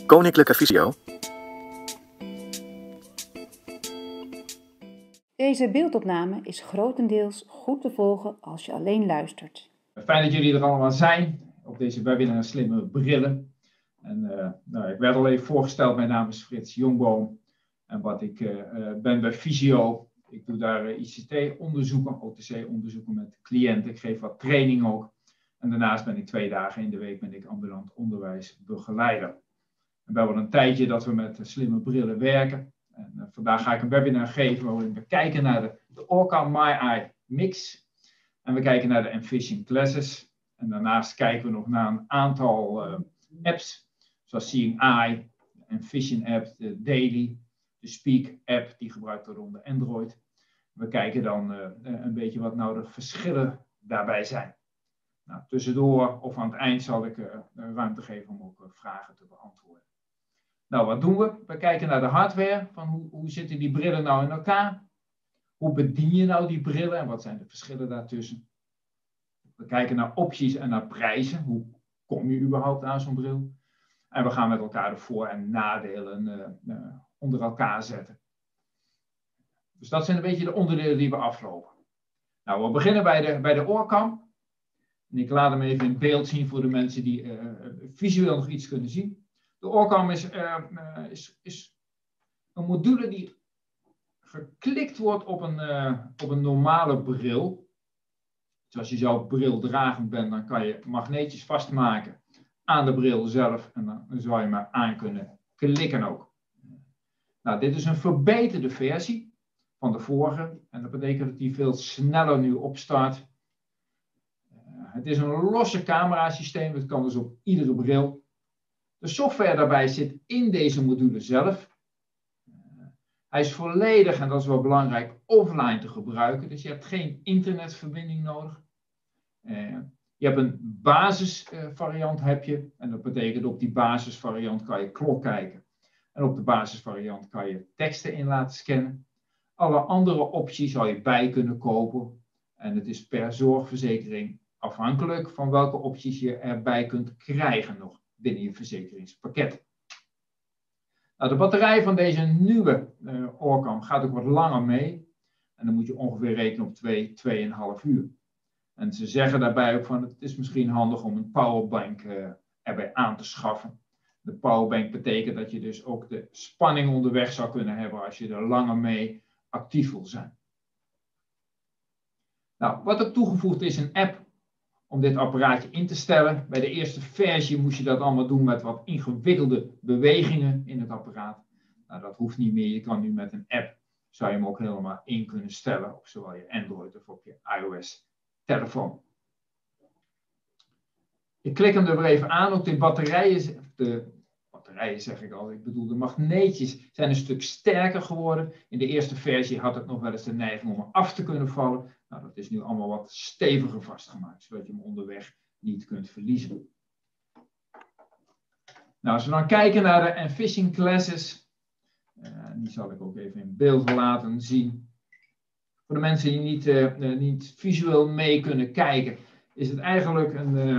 Koninklijke Visio. Deze beeldopname is grotendeels goed te volgen als je alleen luistert. Fijn dat jullie er allemaal zijn op deze webinar Slimme Brillen. Ik werd al even voorgesteld, mijn naam is Frits Jongboom. En ik ben bij Visio. Ik doe daar ICT-onderzoeken, OTC-onderzoeken met cliënten. Ik geef wat training ook. En daarnaast ben ik 2 dagen in de week ambulant onderwijsbegeleider. En we hebben al een tijdje dat we met slimme brillen werken. En vandaag ga ik een webinar geven waarin we kijken naar de Orcam MyEye Mix. En we kijken naar de Envision Classes. En daarnaast kijken we nog naar een aantal apps. Zoals Seeing Eye, de Envision app, de Daily, de Speak app die gebruikt wordt onder Android. We kijken dan een beetje wat nou de verschillen daarbij zijn. Nou, tussendoor of aan het eind zal ik ruimte geven om ook vragen te beantwoorden. Nou, wat doen we? We kijken naar de hardware. Van hoe zitten die brillen nou in elkaar? Hoe bedien je nou die brillen en wat zijn de verschillen daartussen? We kijken naar opties en naar prijzen. Hoe kom je überhaupt aan zo'n bril? En we gaan met elkaar de voor- en nadelen onder elkaar zetten. Dus dat zijn een beetje de onderdelen die we aflopen. Nou, we beginnen bij de Orcam. En ik laat hem even in beeld zien voor de mensen die visueel nog iets kunnen zien. De Orcam is een module die geklikt wordt op een normale bril. Dus als je zelf brildragend bent, dan kan je magneetjes vastmaken aan de bril zelf. En dan zou je maar aan kunnen klikken ook. Nou, dit is een verbeterde versie van de vorige. En dat betekent dat die veel sneller nu opstart. Het is een losse camerasysteem. Het kan dus op iedere bril. De software daarbij zit in deze module zelf. Hij is volledig, en dat is wel belangrijk, offline te gebruiken. Dus je hebt geen internetverbinding nodig. Je hebt een basisvariant heb je. En dat betekent op die basisvariant kan je klok kijken. En op de basisvariant kan je teksten in laten scannen. Alle andere opties zou je bij kunnen kopen. En het is per zorgverzekering afhankelijk van welke opties je erbij kunt krijgen nog binnen je verzekeringspakket. Nou, de batterij van deze nieuwe Orcam gaat ook wat langer mee. En dan moet je ongeveer rekenen op 2,5 uur. En ze zeggen daarbij ook van het is misschien handig om een powerbank erbij aan te schaffen. De powerbank betekent dat je dus ook de spanning onderweg zou kunnen hebben als je er langer mee actief wil zijn. Nou, wat er toegevoegd is een app om dit apparaatje in te stellen. Bij de eerste versie moest je dat allemaal doen met wat ingewikkelde bewegingen in het apparaat. Nou, dat hoeft niet meer. Je kan nu met een app, zou je hem ook helemaal in kunnen stellen op zowel je Android of op je iOS telefoon. Ik klik hem er weer even aan. Ook de batterijen zeg ik al, ik bedoel de magneetjes zijn een stuk sterker geworden. In de eerste versie had het nog wel eens de neiging om af te kunnen vallen. Nou, dat is nu allemaal wat steviger vastgemaakt, zodat je hem onderweg niet kunt verliezen. Nou, als we dan kijken naar de Envision Classes, die zal ik ook even in beeld laten zien. Voor de mensen die niet visueel mee kunnen kijken, is het eigenlijk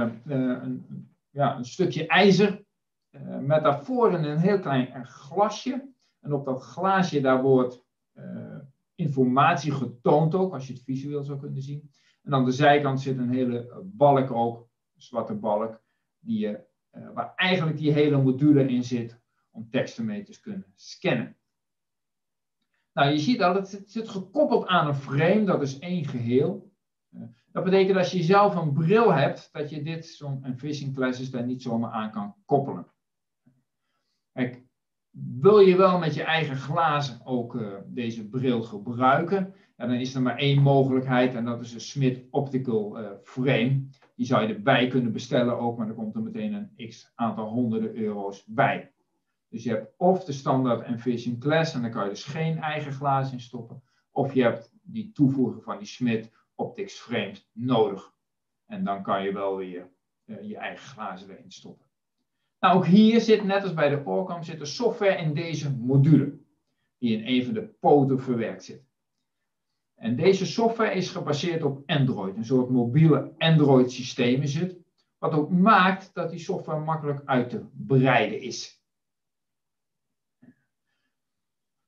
een stukje ijzer met daarvoor een heel klein glasje. En op dat glaasje daar wordt informatie getoond ook, als je het visueel zou kunnen zien. En aan de zijkant zit een hele balk ook, een zwarte balk, waar eigenlijk die hele module in zit om teksten mee te kunnen scannen. Nou, je ziet al, het zit gekoppeld aan een frame, dat is één geheel. Dat betekent als je zelf een bril hebt, dat je zo'n Envision Classes daar niet zomaar aan kan koppelen. Kijk, wil je wel met je eigen glazen ook deze bril gebruiken, ja, dan is er maar één mogelijkheid en dat is een Smith Optical Frame. Die zou je erbij kunnen bestellen ook, maar dan komt er meteen een x aantal honderden euro's bij. Dus je hebt of de standaard Envision Class en dan kan je dus geen eigen glazen in stoppen. Of je hebt die toevoeging van die Smith Optics Frames nodig. En dan kan je wel weer je eigen glazen erin stoppen. Nou, ook hier zit, net als bij de Orcam, zit de software in deze module. Die in een van de poten verwerkt zit. En deze software is gebaseerd op Android. Een soort mobiele Android systeem is het. Wat ook maakt dat die software makkelijk uit te breiden is.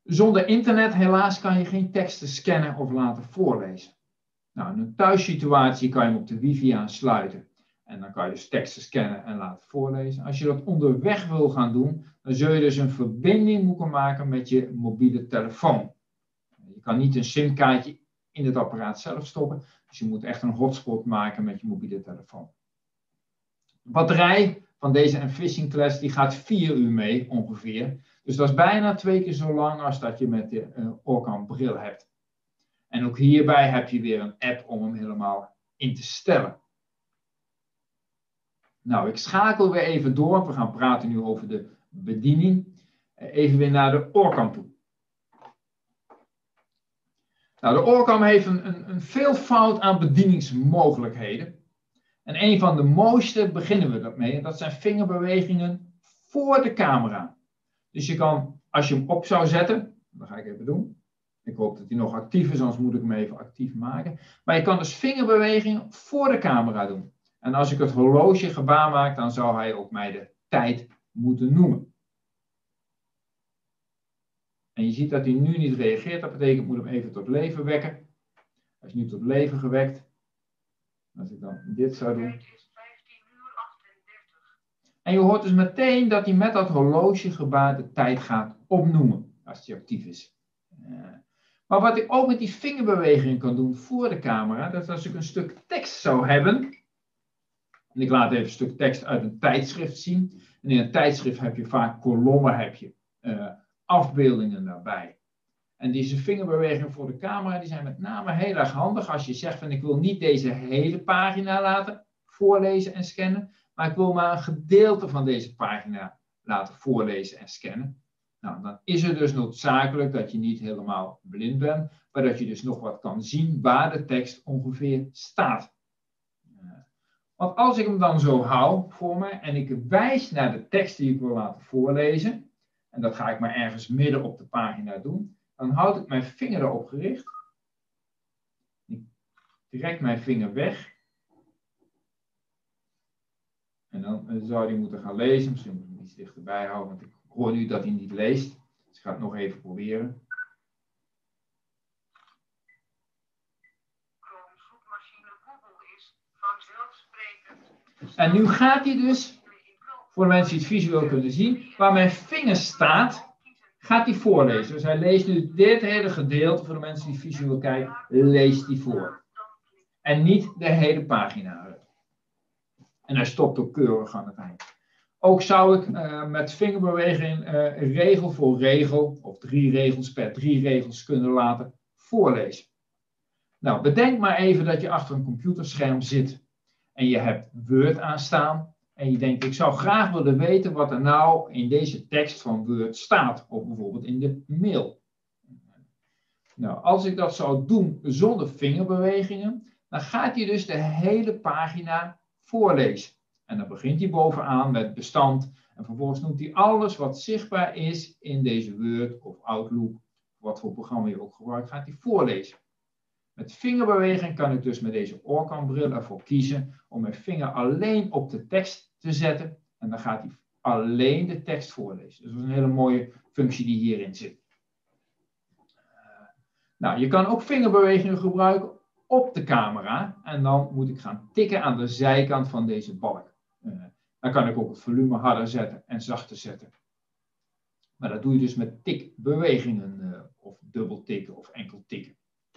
Zonder internet helaas kan je geen teksten scannen of laten voorlezen. Nou, in een thuissituatie kan je hem op de wifi aansluiten. En dan kan je dus teksten scannen en laten voorlezen. Als je dat onderweg wil gaan doen, dan zul je dus een verbinding moeten maken met je mobiele telefoon. Je kan niet een simkaartje in het apparaat zelf stoppen. Dus je moet echt een hotspot maken met je mobiele telefoon. De batterij van deze Envision Class die gaat 4 uur mee ongeveer. Dus dat is bijna 2 keer zo lang als dat je met de Orcam bril hebt. En ook hierbij heb je weer een app om hem helemaal in te stellen. Nou, ik schakel weer even door, want we gaan praten nu over de bediening. Even weer naar de Orcam toe. Nou, de Orcam heeft een veelvoud aan bedieningsmogelijkheden. En een van de mooiste beginnen we dat mee. En dat zijn vingerbewegingen voor de camera. Dus je kan, als je hem op zou zetten, dat ga ik even doen. Ik hoop dat hij nog actief is, anders moet ik hem even actief maken. Maar je kan dus vingerbewegingen voor de camera doen. En als ik het horloge gebaar maak, dan zou hij ook mij de tijd moeten noemen. En je ziet dat hij nu niet reageert. Dat betekent, ik moet hem even tot leven wekken. Hij is nu tot leven gewekt. Als ik dan dit zou doen. En je hoort dus meteen dat hij met dat horlogegebaar de tijd gaat opnoemen. Als hij actief is. Maar wat ik ook met die vingerbewegingen kan doen voor de camera. Dat is als ik een stuk tekst zou hebben. En ik laat even een stuk tekst uit een tijdschrift zien. En in een tijdschrift heb je vaak kolommen, heb je afbeeldingen daarbij. En deze vingerbewegingen voor de camera die zijn met name heel erg handig als je zegt van ik wil niet deze hele pagina laten voorlezen en scannen. Maar ik wil maar een gedeelte van deze pagina laten voorlezen en scannen. Nou, dan is het dus noodzakelijk dat je niet helemaal blind bent. Maar dat je dus nog wat kan zien waar de tekst ongeveer staat. Want als ik hem dan zo hou voor me en ik wijs naar de tekst die ik wil laten voorlezen. En dat ga ik maar ergens midden op de pagina doen. Dan houd ik mijn vinger erop gericht. Ik trek mijn vinger weg. En dan zou hij moeten gaan lezen. Misschien moet ik hem iets dichterbij houden, want ik hoor nu dat hij niet leest. Dus ik ga het nog even proberen. En nu gaat hij dus, voor de mensen die het visueel kunnen zien, waar mijn vinger staat, gaat hij voorlezen. Dus hij leest nu dit hele gedeelte, voor de mensen die visueel kijken, leest hij voor. En niet de hele pagina uit. En hij stopt ook keurig aan het eind. Ook zou ik met vingerbeweging regel voor regel, of 3 regels per 3 regels kunnen laten voorlezen. Nou, bedenk maar even dat je achter een computerscherm zit. En je hebt Word aanstaan. En je denkt, ik zou graag willen weten wat er nou in deze tekst van Word staat. Of bijvoorbeeld in de mail. Nou, als ik dat zou doen zonder vingerbewegingen, dan gaat hij dus de hele pagina voorlezen. En dan begint hij bovenaan met bestand. En vervolgens noemt hij alles wat zichtbaar is in deze Word of Outlook. Wat voor programma je ook gebruikt, gaat hij voorlezen. Met vingerbeweging kan ik dus met deze Orcam bril ervoor kiezen om mijn vinger alleen op de tekst te zetten. En dan gaat hij alleen de tekst voorlezen. Dus dat is een hele mooie functie die hierin zit. Nou, je kan ook vingerbewegingen gebruiken op de camera. En dan moet ik gaan tikken aan de zijkant van deze balk. Dan kan ik ook het volume harder zetten en zachter zetten. Maar dat doe je dus met tikbewegingen. Of dubbel tikken of enkel tikken.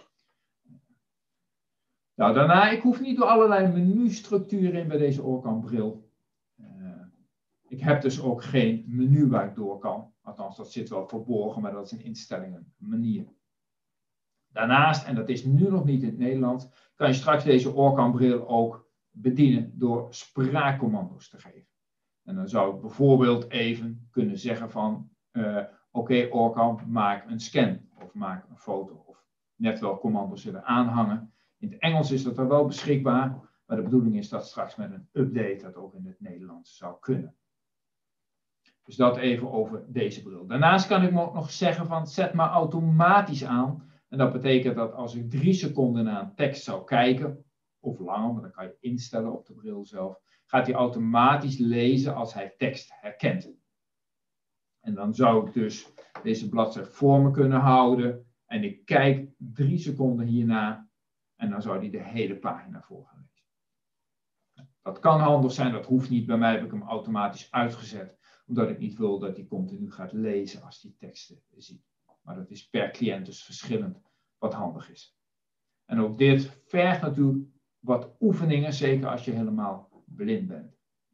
Nou, daarna, ik hoef niet door allerlei menustructuren in bij deze Orcam bril. Ik heb dus ook geen menu waar ik door kan. Althans, dat zit wel verborgen, maar dat is een instellingen manier. Daarnaast, en dat is nu nog niet in het Nederlands, kan je straks deze Orcam bril ook bedienen door spraakcommando's te geven. En dan zou ik bijvoorbeeld even kunnen zeggen van, oké, Orcam, maak een scan of maak een foto. Of net wel commando's zullen aanhangen. In het Engels is dat er wel beschikbaar, maar de bedoeling is dat straks met een update dat ook in het Nederlands zou kunnen. Dus dat even over deze bril. Daarnaast kan ik me ook nog zeggen van zet maar automatisch aan. En dat betekent dat als ik 3 seconden naar een tekst zou kijken, of langer, maar dat kan je instellen op de bril zelf, gaat hij automatisch lezen als hij tekst herkent. En dan zou ik dus deze bladzijde voor me kunnen houden. En ik kijk 3 seconden hierna. En dan zou die de hele pagina voor gaan lezen. Dat kan handig zijn, dat hoeft niet. Bij mij heb ik hem automatisch uitgezet. Omdat ik niet wil dat hij continu gaat lezen als hij teksten ziet. Maar dat is per cliënt dus verschillend wat handig is. En ook dit vergt natuurlijk wat oefeningen, zeker als je helemaal blind bent.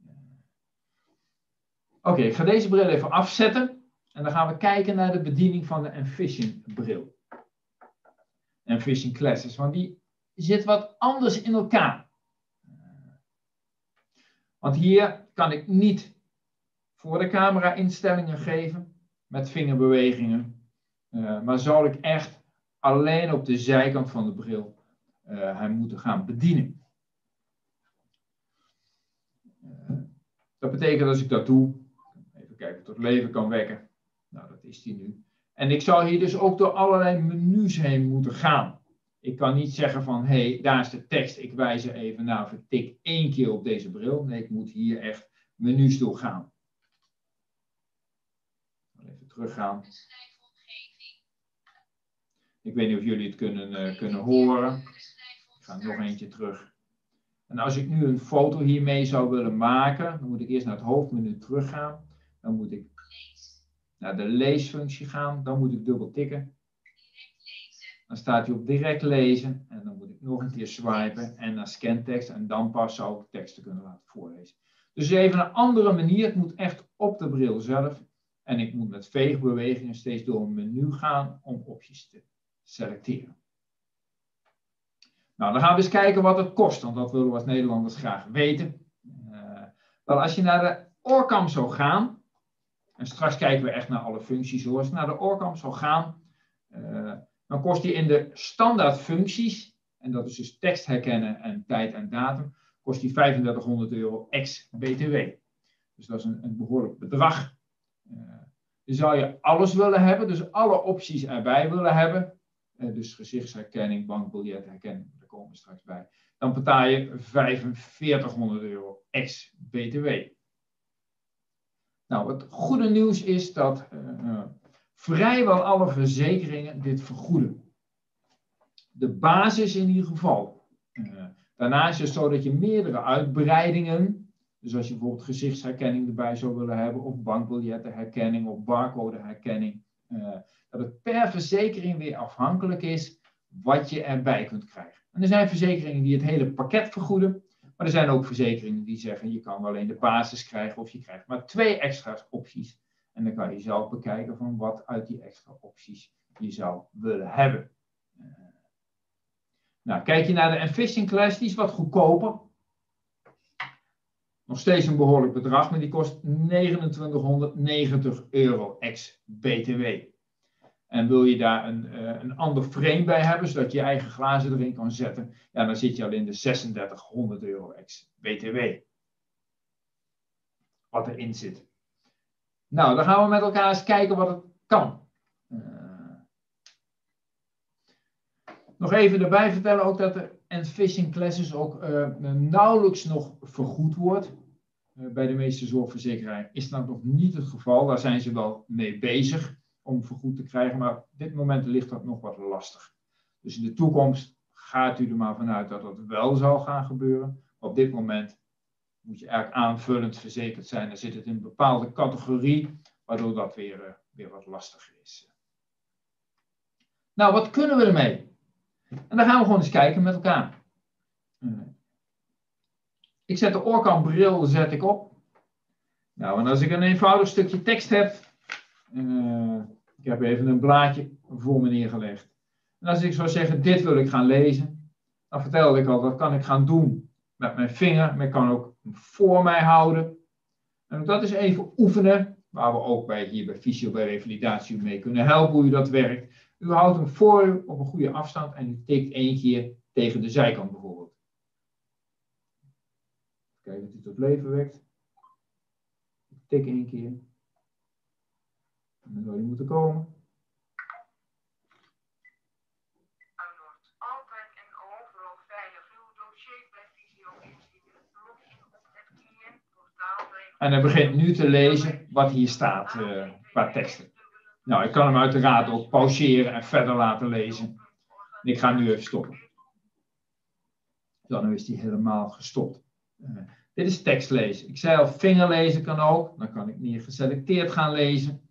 Oké, ik ga deze bril even afzetten. En dan gaan we kijken naar de bediening van de Envision bril. Envision Glasses, want die zit wat anders in elkaar. Want hier kan ik niet voor de camera instellingen geven met vingerbewegingen. Maar zal ik echt alleen op de zijkant van de bril hem moeten gaan bedienen. Dat betekent als ik dat doe, even kijken of ik tot leven kan wekken. Nou, dat is die nu. En ik zal hier dus ook door allerlei menus heen moeten gaan. Ik kan niet zeggen van, hé, daar is de tekst, ik wijs er even naar of ik tik 1 keer op deze bril. Nee, ik moet hier echt menus doorgaan. Even teruggaan. Ik weet niet of jullie het kunnen horen. Ik ga nog eentje terug. En als ik nu een foto hiermee zou willen maken, dan moet ik eerst naar het hoofdmenu teruggaan. Dan moet ik naar de leesfunctie gaan. Dan moet ik dubbel tikken. Dan staat hij op direct lezen. En dan moet ik nog een keer swipen en naar scantekst. En dan pas zou ik teksten kunnen laten voorlezen. Dus even een andere manier. Het moet echt op de bril zelf. En ik moet met veegbewegingen steeds door een menu gaan om opties te selecteren. Nou, dan gaan we eens kijken wat het kost. Want dat willen we als Nederlanders graag weten. Wel, als je naar de oorkam zou gaan. En straks kijken we echt naar alle functies hoor. Als je naar de oorkam zou gaan. Dan kost die in de standaard functies. En dat is dus tekst herkennen en tijd en datum. Kost die €3500 ex-BTW. Dus dat is een behoorlijk bedrag. Zou je alles willen hebben. Dus alle opties erbij willen hebben. Dus gezichtsherkenning, bankbiljetherkenning. Daar komen we straks bij. Dan betaal je €4500 ex-BTW. Nou, het goede nieuws is dat vrijwel alle verzekeringen dit vergoeden. De basis in ieder geval. Daarnaast is het zo dat je meerdere uitbreidingen, dus als je bijvoorbeeld gezichtsherkenning erbij zou willen hebben, of bankbiljettenherkenning, of barcodeherkenning, dat het per verzekering weer afhankelijk is wat je erbij kunt krijgen. En er zijn verzekeringen die het hele pakket vergoeden, maar er zijn ook verzekeringen die zeggen je kan alleen de basis krijgen of je krijgt maar 2 extra opties. En dan kan je zelf bekijken van wat uit die extra opties je zou willen hebben. Nou, kijk je naar de Envision Class, die is wat goedkoper. Nog steeds een behoorlijk bedrag, maar die kost €2990 ex-BTW. En wil je daar een ander frame bij hebben, zodat je je eigen glazen erin kan zetten, ja, dan zit je al in de €3600 ex-BTW. Wat erin zit. Nou, dan gaan we met elkaar eens kijken wat het kan. Nog even erbij vertellen ook dat de Envision Classes ook nauwelijks nog vergoed wordt. Bij de meeste zorgverzekeraars is dat nog niet het geval. Daar zijn ze wel mee bezig om vergoed te krijgen, maar op dit moment ligt dat nog wat lastig. Dus in de toekomst gaat u er maar vanuit dat dat wel zal gaan gebeuren. Op dit moment moet je eigenlijk aanvullend verzekerd zijn. Dan zit het in een bepaalde categorie, waardoor dat weer wat lastiger is. Nou, wat kunnen we ermee? En dan gaan we gewoon eens kijken met elkaar. Ik zet de oorkambril op. Nou, en als ik een eenvoudig stukje tekst heb. Ik heb even een blaadje voor me neergelegd. En als ik zou zeggen, dit wil ik gaan lezen. Dan vertelde ik al, dat kan ik gaan doen met mijn vinger. Maar ik kan ook voor mij houden. En dat is even oefenen. Waar we ook hier bij Fysio, bij revalidatie mee kunnen helpen hoe u dat werkt. U houdt hem voor u op een goede afstand en u tikt 1 keer tegen de zijkant bijvoorbeeld. Kijken of u tot leven wekt. Ik tik 1 keer. En dan zou die moeten komen. Download altijd en overal veilig uw dossier bij Fysio inzien. Login op het cliëntportaal bij En hij begint nu te lezen wat hier staat qua teksten. Nou, ik kan hem uiteraard ook pauzeren en verder laten lezen. En ik ga nu even stoppen. Dan is hij helemaal gestopt. Dit is tekstlezen. Ik zei al, vingerlezen kan ook. Dan kan ik meer geselecteerd gaan lezen.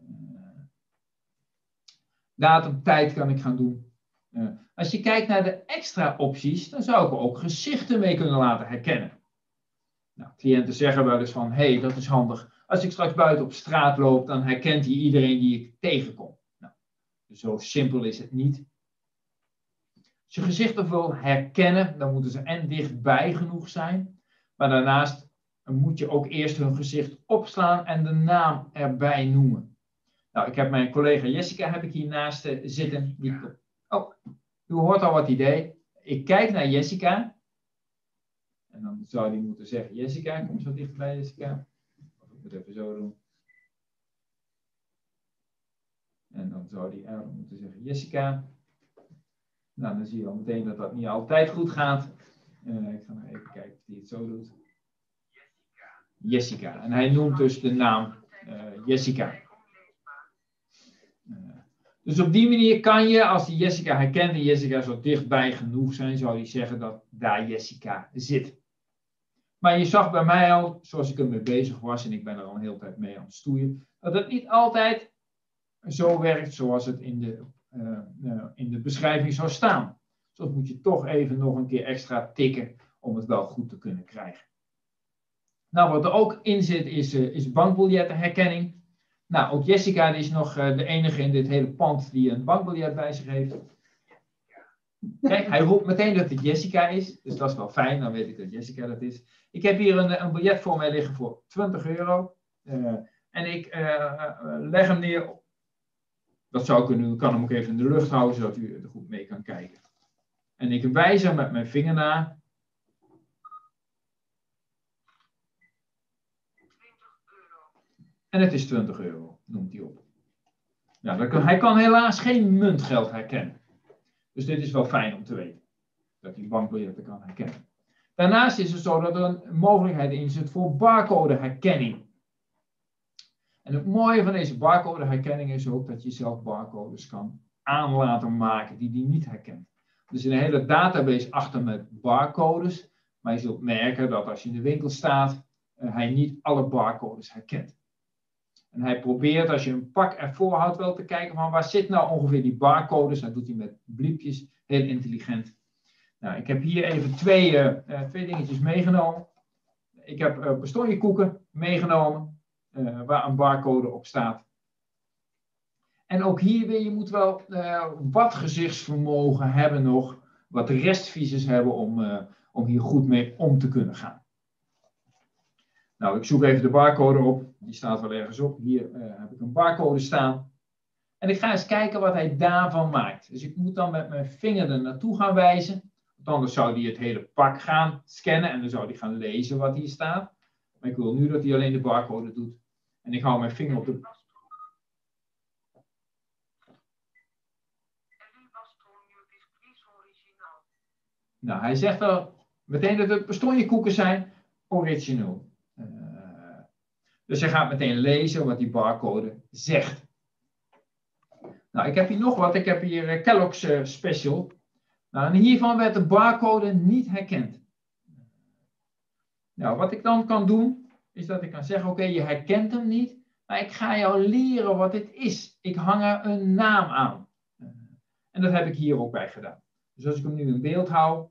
Datum, tijd kan ik gaan doen. Als je kijkt naar de extra opties, dan zou ik er ook gezichten mee kunnen laten herkennen. Nou, cliënten zeggen wel eens van, hé, dat is handig. Als ik straks buiten op straat loop, dan herkent hij iedereen die ik tegenkom. Nou, zo simpel is het niet. Als je gezichten wil herkennen, dan moeten ze en dichtbij genoeg zijn. Maar daarnaast moet je ook eerst hun gezicht opslaan en de naam erbij noemen. Nou, ik heb mijn collega Jessica hiernaast zitten. U hoort al wat hij deed. Ik kijk naar Jessica. En dan zou hij moeten zeggen, Jessica, kom zo dichterbij Jessica. Of ik moet even zo doen. En dan zou hij eigenlijk moeten zeggen, Jessica. Nou, dan zie je al meteen dat dat niet altijd goed gaat. Ik ga nog even kijken of hij het zo doet. Jessica. En hij noemt dus de naam Jessica. Dus op die manier kan je, als hij Jessica herkent en Jessica zo dichtbij genoeg zijn, zou hij zeggen dat daar Jessica zit. Maar je zag bij mij al, zoals ik ermee bezig was, en ik ben er al een hele tijd mee aan het stoeien, dat het niet altijd zo werkt zoals het in de beschrijving zou staan. Dus moet je toch even nog een keer extra tikken om het wel goed te kunnen krijgen. Nou, wat er ook in zit is bankbiljettenherkenning. Nou, ook Jessica die is nog de enige in dit hele pand die een bankbiljet bij zich heeft. Kijk, hij roept meteen dat het Jessica is. Dus dat is wel fijn, dan weet ik dat Jessica dat is. Ik heb hier een biljet voor mij liggen voor €20. En ik leg hem neer. Dat zou kunnen, ik kan hem ook even in de lucht houden, zodat u er goed mee kan kijken. En ik wijs hem met mijn vinger naar. En het is €20, noemt hij op. Ja, hij kan helaas geen muntgeld herkennen. Dus dit is wel fijn om te weten. Dat hij bankbiljetten kan herkennen. Daarnaast is het zo dat er een mogelijkheid in zit voor barcodeherkenning. En het mooie van deze barcodeherkenning is ook dat je zelf barcodes kan aan laten maken die niet herkent. Dus een hele database achter met barcodes. Maar je zult merken dat als je in de winkel staat, hij niet alle barcodes herkent. En hij probeert, als je een pak ervoor houdt, wel te kijken van waar zit nou ongeveer die barcodes. Dat doet hij met bliepjes, heel intelligent. Nou, ik heb hier even twee dingetjes meegenomen. Ik heb bastonjekoeken meegenomen, waar een barcode op staat. En ook hier weer, je moet wel wat gezichtsvermogen hebben nog, wat restvisies hebben om hier goed mee om te kunnen gaan. Nou, ik zoek even de barcode op. Die staat wel ergens op. Hier heb ik een barcode staan. En ik ga eens kijken wat hij daarvan maakt. Dus ik moet dan met mijn vinger er naartoe gaan wijzen. Want anders zou hij het hele pak gaan scannen. En dan zou hij gaan lezen wat hier staat. Maar ik wil nu dat hij alleen de barcode doet. En ik hou mijn vinger op de... Nou, hij zegt wel meteen dat het bastonjekoeken zijn. Original. Dus hij gaat meteen lezen wat die barcode zegt. Nou, ik heb hier nog wat. Ik heb hier Kellogg's Special. Nou, en hiervan werd de barcode niet herkend. Nou, wat ik dan kan doen, is dat ik kan zeggen, oké, je herkent hem niet, maar ik ga jou leren wat dit is. Ik hang er een naam aan. En dat heb ik hier ook bij gedaan. Dus als ik hem nu in beeld hou.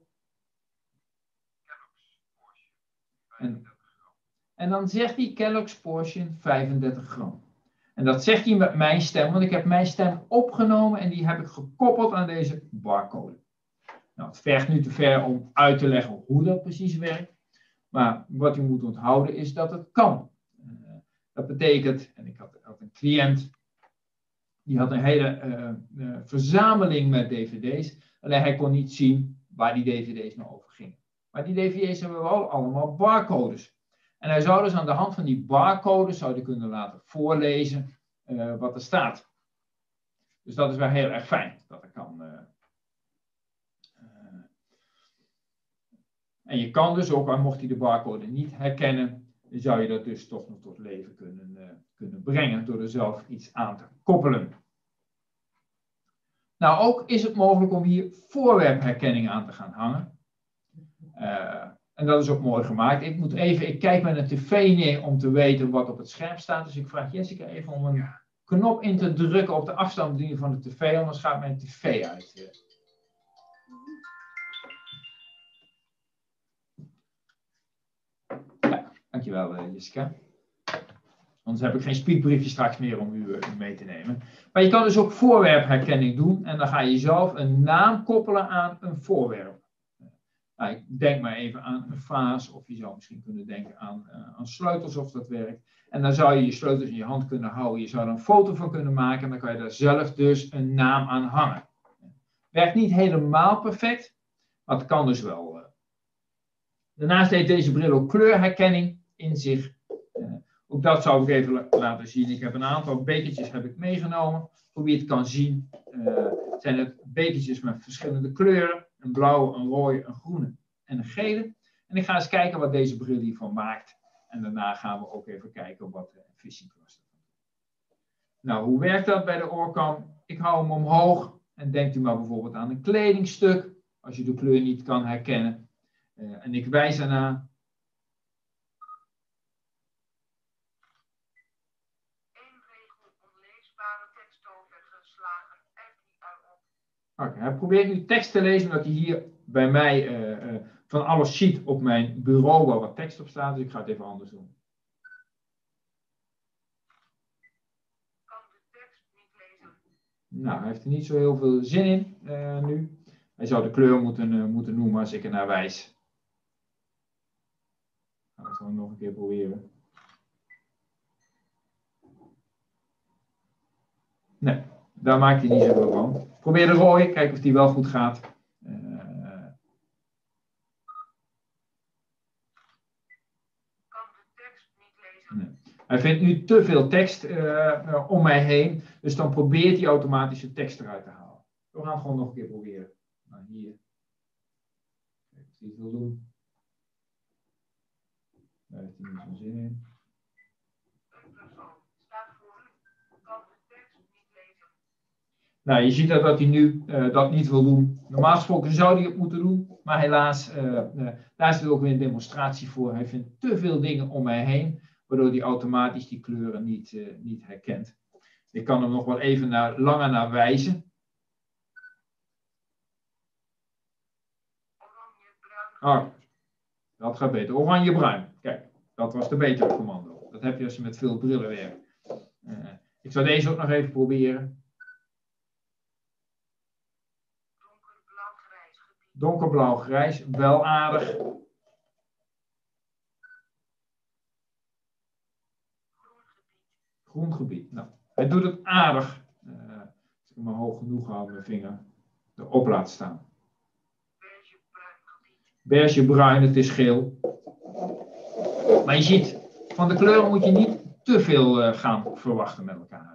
En dan zegt hij Kellogg's Portion 35 gram. En dat zegt hij met mijn stem, want ik heb mijn stem opgenomen en die heb ik gekoppeld aan deze barcode. Nou, het vergt nu te ver om uit te leggen hoe dat precies werkt. Maar wat u moet onthouden is dat het kan. Dat betekent, en ik had een cliënt, die had een hele verzameling met dvd's. Alleen hij kon niet zien waar die dvd's nou over gingen. Maar die dvd's hebben wel allemaal barcodes. En hij zou dus aan de hand van die barcodes kunnen laten voorlezen wat er staat. Dus dat is wel heel erg fijn dat er kan. En je kan dus ook, al mocht hij de barcode niet herkennen, zou je dat dus toch nog tot leven kunnen brengen door er zelf iets aan te koppelen. Nou, ook is het mogelijk om hier voorwerpherkenning aan te gaan hangen. En dat is ook mooi gemaakt. Ik kijk met een tv neer om te weten wat op het scherm staat. Dus ik vraag Jessica even om een knop in te drukken op de afstandsbediening van de tv, anders gaat mijn tv uit. Ja, dankjewel Jessica. Anders heb ik geen spiekbriefje straks meer om u mee te nemen. Maar je kan dus ook voorwerpherkenning doen. En dan ga je zelf een naam koppelen aan een voorwerp. Nou, ik denk maar even aan een vaas. Of je zou misschien kunnen denken aan sleutels of dat werkt. En dan zou je je sleutels in je hand kunnen houden. Je zou er een foto van kunnen maken. En dan kan je daar zelf dus een naam aan hangen. Werkt niet helemaal perfect. Maar het kan dus wel. Daarnaast heeft deze bril ook kleurherkenning in zich. Ook dat zou ik even laten zien. Ik heb een aantal bekertjes meegenomen. Voor wie het kan zien, zijn het bekertjes met verschillende kleuren. Een blauwe, een rode, een groene en een gele. En ik ga eens kijken wat deze bril hiervan maakt. En daarna gaan we ook even kijken wat de Vision Cluster doet. Nou, hoe werkt dat bij de oorkam? Ik hou hem omhoog. En denkt u maar bijvoorbeeld aan een kledingstuk. Als je de kleur niet kan herkennen. En ik wijs ernaar. Okay, hij probeert nu tekst te lezen, omdat hij hier bij mij van alles ziet op mijn bureau waar wat tekst op staat. Dus ik ga het even anders doen. Kan de tekst niet lezen. Nou, hij heeft er niet zo heel veel zin in nu. Hij zou de kleur moeten noemen als ik er naar wijs. Ik ga het gewoon nog een keer proberen. Nee, daar maakt hij niet zoveel van. Probeer de rode, kijken of die wel goed gaat. Kan de tekst niet lezen. Nee. Hij vindt nu te veel tekst om mij heen, dus dan probeert hij automatisch de tekst eruit te halen. We gaan het gewoon nog een keer proberen. Nou, hier. Kijk of hij het wil doen. Daar heeft hij niet zo'n zin in. Nou, je ziet dat hij nu dat niet wil doen. Normaal gesproken zou hij het moeten doen, maar helaas, daar is er ook weer een demonstratie voor. Hij vindt te veel dingen om mij heen, waardoor hij automatisch die kleuren niet herkent. Ik kan hem nog wel even langer naar wijzen. Oh, dat gaat beter. Oranje-bruin. Kijk, dat was de betere commando. Dat heb je als je met veel brillen werkt. Ik zal deze ook nog even proberen. Donkerblauw-grijs, wel aardig. Groen gebied. Nou, hij doet het aardig. Als ik hem maar hoog genoeg hou, mijn vinger erop laat staan. Beige-bruin, het is geel. Maar je ziet, van de kleuren moet je niet te veel gaan verwachten met elkaar.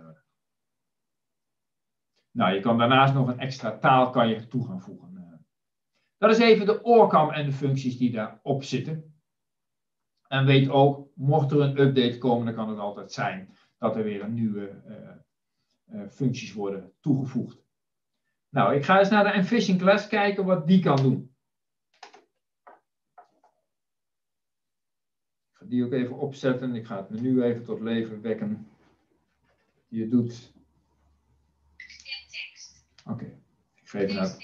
Nou, je kan daarnaast nog een extra taal toe gaan voegen. Dat is even de oorkam en de functies die daarop zitten. En weet ook, mocht er een update komen, dan kan het altijd zijn dat er weer een nieuwe functies worden toegevoegd. Nou, ik ga eens naar de Envision Class kijken wat die kan doen. Ik ga die ook even opzetten. Ik ga het menu even tot leven wekken. Die het doet. Oké, ik ga even naar...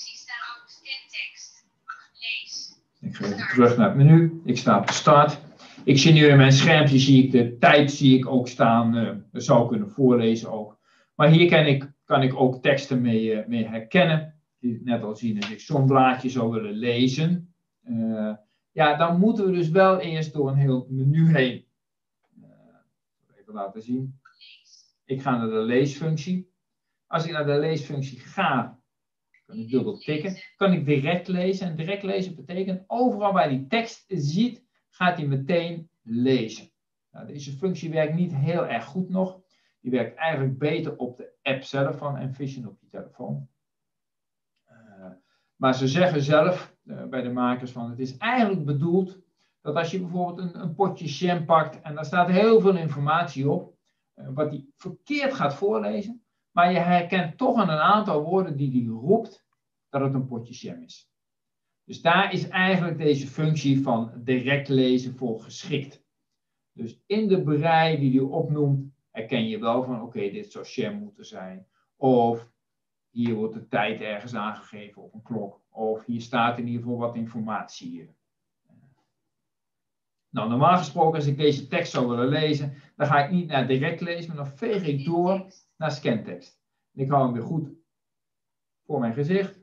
Ik ga even terug naar het menu. Ik sta op de start. Ik zie nu in mijn schermpje, zie ik de tijd ook staan. Dat zou ik kunnen voorlezen ook. Maar hier kan ik ook teksten mee herkennen. Die ik net al zien, als ik zo'n blaadje zou willen lezen. Ja, dan moeten we dus wel eerst door een heel menu heen. Even laten zien. Ik ga naar de leesfunctie. Als ik naar de leesfunctie ga, kan ik dubbel tikken. Kan ik direct lezen. En direct lezen betekent overal waar hij tekst ziet, gaat hij meteen lezen. Nou, deze functie werkt niet heel erg goed nog. Die werkt eigenlijk beter op de app zelf van Envision op je telefoon. Maar ze zeggen zelf bij de makers van het is eigenlijk bedoeld dat als je bijvoorbeeld een potje jam pakt en daar staat heel veel informatie op, wat hij verkeerd gaat voorlezen, maar je herkent toch aan een aantal woorden die hij roept, dat het een potje jam is. Dus daar is eigenlijk deze functie van direct lezen voor geschikt. Dus in de brei die hij opnoemt, herken je wel van oké, dit zou jam moeten zijn. Of hier wordt de tijd ergens aangegeven op een klok. Of hier staat in ieder geval wat informatie. Nou, normaal gesproken als ik deze tekst zou willen lezen, dan ga ik niet naar direct lezen, maar dan veeg ik door naar scantekst. En ik hou hem weer goed voor mijn gezicht.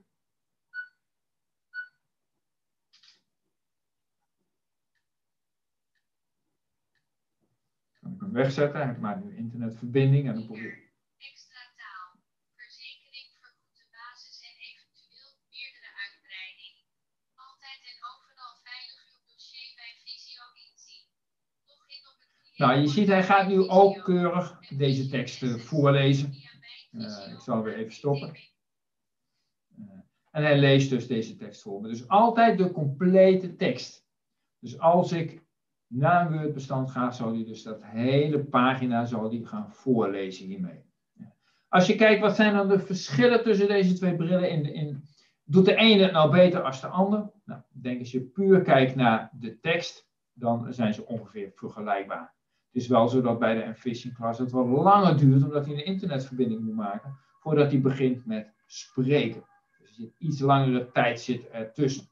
Dan kan ik hem wegzetten. Ik maak nu internetverbinding en dan probeer ik. Extra taal. Verzekering vergoedt de basis en eventueel meerdere uitbreidingen. Altijd en overal veilig uw dossier bij Visio inzien. Login op het Nou, je ziet, hij gaat nu ook keurig deze tekst voorlezen. Ik zal weer even stoppen. En hij leest dus deze tekst voor me. Dus altijd de complete tekst. Dus als ik naar een Word-bestand ga, zal hij dus dat hele pagina gaan voorlezen hiermee. Als je kijkt, wat zijn dan de verschillen tussen deze twee brillen? Doet de ene het nou beter als de ander? Nou, ik denk als je puur kijkt naar de tekst, dan zijn ze ongeveer vergelijkbaar. Het is wel zo dat bij de Envision Class het wat langer duurt, omdat hij een internetverbinding moet maken, voordat hij begint met spreken. Dus er iets langere tijd zit ertussen.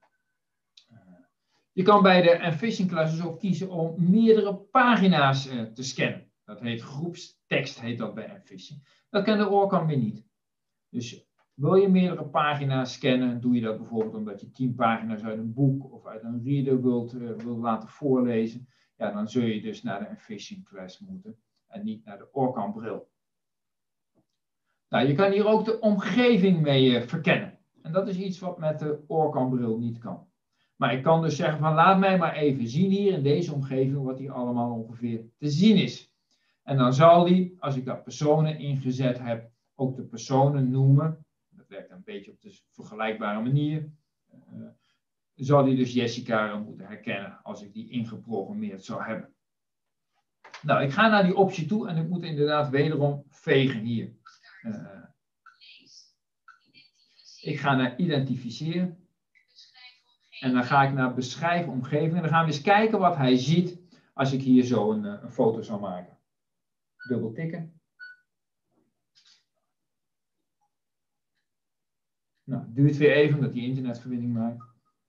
Je kan bij de Envision Class dus ook kiezen om meerdere pagina's te scannen. Dat heet groepstekst, heet dat bij Envision. Dat kan de OrCam weer niet. Dus wil je meerdere pagina's scannen, doe je dat bijvoorbeeld omdat je 10 pagina's uit een boek of uit een reader wilt laten voorlezen. Ja, dan zul je dus naar de Envision Class moeten en niet naar de OrCam bril. Nou, je kan hier ook de omgeving mee verkennen. En dat is iets wat met de OrCam bril niet kan. Maar ik kan dus zeggen van laat mij maar even zien hier in deze omgeving wat hier allemaal ongeveer te zien is. En dan zal die, als ik daar personen ingezet heb, ook de personen noemen. Dat werkt een beetje op de vergelijkbare manier. Zal die dus Jessica moeten herkennen als ik die ingeprogrammeerd zou hebben. Nou, ik ga naar die optie toe en ik moet inderdaad wederom vegen hier. Ik ga naar identificeren. En dan ga ik naar beschrijf omgeving. En dan gaan we eens kijken wat hij ziet als ik hier zo een foto zou maken. Dubbel tikken. Nou, het duurt weer even omdat hij internetverbinding maakt.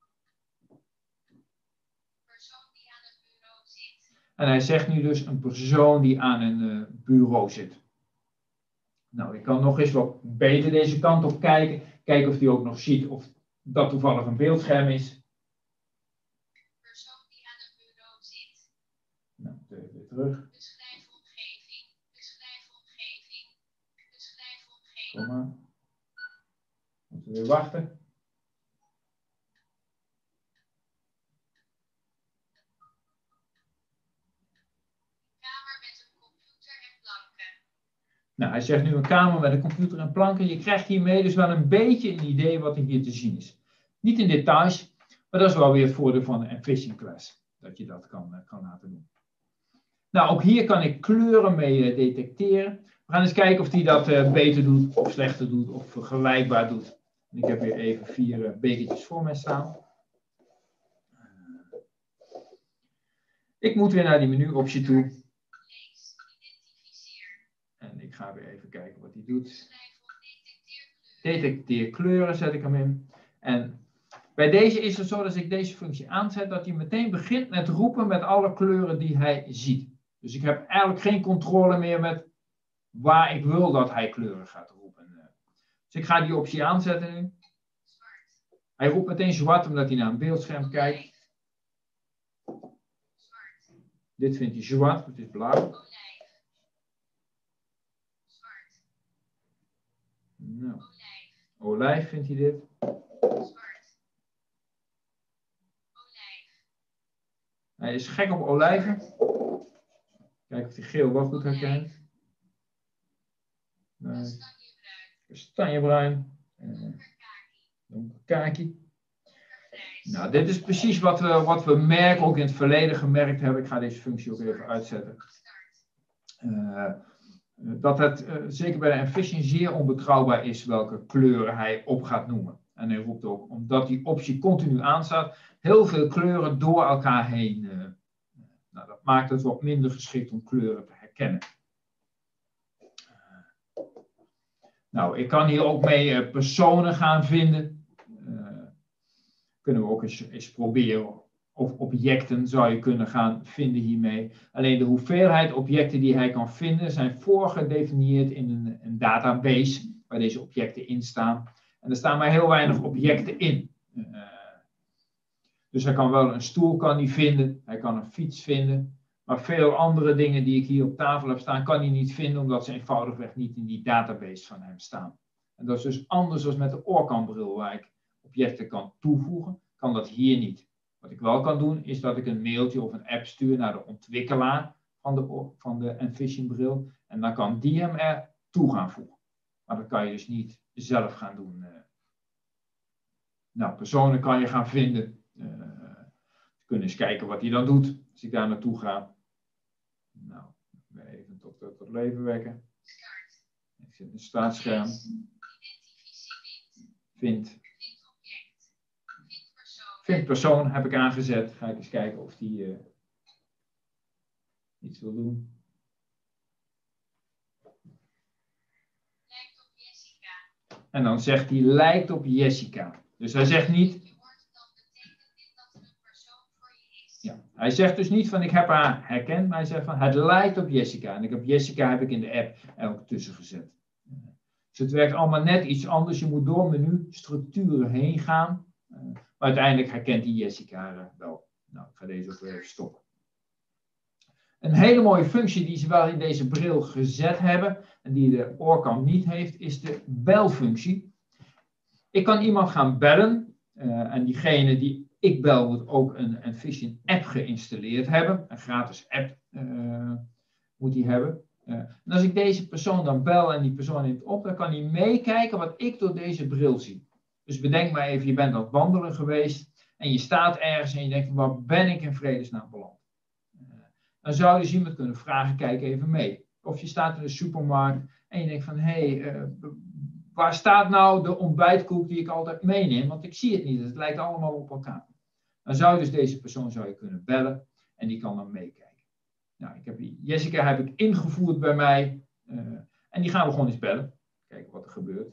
En hij zegt nu dus een persoon die aan een bureau zit. Nou, ik kan nog eens wat beter deze kant op kijken. Kijken of hij ook nog ziet of dat toevallig een beeldscherm is. Persoon die aan een bureau zit. Nou, even weer terug. Beschrijf omgeving. Beschrijf omgeving. Beschrijf omgeving. Kom maar. Moeten we weer wachten. Kamer met een computer en planken. Nou, hij zegt nu een kamer met een computer en planken. Je krijgt hiermee dus wel een beetje een idee wat er hier te zien is. Niet in details, maar dat is wel weer het voordeel van de Envision Class. Dat je dat kan laten doen. Nou, ook hier kan ik kleuren mee detecteren. We gaan eens kijken of hij dat beter doet, of slechter doet, of vergelijkbaar doet. Ik heb weer even 4 bekertjes voor mij staan. Ik moet weer naar die menuoptie toe. En ik ga weer even kijken wat hij doet. Detecteer kleuren zet ik hem in. En bij deze is het zo dat als ik deze functie aanzet, dat hij meteen begint met roepen met alle kleuren die hij ziet. Dus ik heb eigenlijk geen controle meer met waar ik wil dat hij kleuren gaat roepen. Dus ik ga die optie aanzetten nu. Hij roept meteen zwart omdat hij naar een beeldscherm kijkt. Dit vindt hij zwart, het is blauw. Nou, olijf vindt hij dit. Hij is gek op olijven. Kijk of hij geel wel goed herkent. Kastanjebruin. Donker kaki. Nou, dit is precies wat we merken, ook in het verleden gemerkt hebben. Ik ga deze functie ook even uitzetten. Dat het zeker bij de Envision zeer onbetrouwbaar is welke kleuren hij op gaat noemen. En hij roept ook, omdat die optie continu aanstaat, heel veel kleuren door elkaar heen. Nou, dat maakt het wat minder geschikt om kleuren te herkennen. Nou, ik kan hier ook mee personen gaan vinden. Kunnen we ook eens proberen. Of objecten zou je kunnen gaan vinden hiermee. Alleen de hoeveelheid objecten die hij kan vinden zijn voorgedefinieerd in een database waar deze objecten in staan. En er staan maar heel weinig objecten in. Dus hij kan wel een stoel kan hij vinden, hij kan een fiets vinden. Maar veel andere dingen die ik hier op tafel heb staan, kan hij niet vinden, omdat ze eenvoudigweg niet in die database van hem staan. En dat is dus anders dan met de Orkan-bril, waar ik objecten kan toevoegen, kan dat hier niet. Wat ik wel kan doen, is dat ik een mailtje of een app stuur naar de ontwikkelaar van de Envision-bril. En dan kan die hem er toe gaan voegen. Maar dat kan je dus niet zelf gaan doen. Nou, personen kan je gaan vinden. We kunnen eens kijken wat hij dan doet, als ik daar naartoe ga. Nou, even tot leven wekken. Ik zit in het startscherm. Vind persoon heb ik aangezet. Ga ik eens kijken of die iets wil doen. Lijkt op Jessica. En dan zegt hij lijkt op Jessica. Dus hij zegt niet. Ja, hij zegt dus niet van ik heb haar herkend, maar hij zegt van het lijkt op Jessica. En ik heb Jessica heb ik in de app er ook tussen gezet. Dus het werkt allemaal net iets anders. Je moet door menu structuren heen gaan. Maar uiteindelijk herkent hij Jessica wel. Nou, ik ga deze ook weer even stoppen. Een hele mooie functie die ze wel in deze bril gezet hebben, en die de Orkan niet heeft, is de belfunctie. Ik kan iemand gaan bellen, en diegene die ik bel moet ook een Envision app geïnstalleerd hebben. Een gratis app moet hij hebben. En als ik deze persoon dan bel en die persoon neemt op, dan kan hij meekijken wat ik door deze bril zie. Dus bedenk maar even, je bent aan het wandelen geweest en je staat ergens en je denkt, waar ben ik in vredesnaam beland? Dan zou je dus iemand kunnen vragen, kijk even mee. Of je staat in de supermarkt en je denkt van, hé, waar staat nou de ontbijtkoek die ik altijd meeneem? Want ik zie het niet, het lijkt allemaal op elkaar. Dan zou je dus deze persoon kunnen bellen en die kan dan meekijken. Nou, Jessica heb ik ingevoerd bij mij en die gaan we gewoon eens bellen. Kijken wat er gebeurt.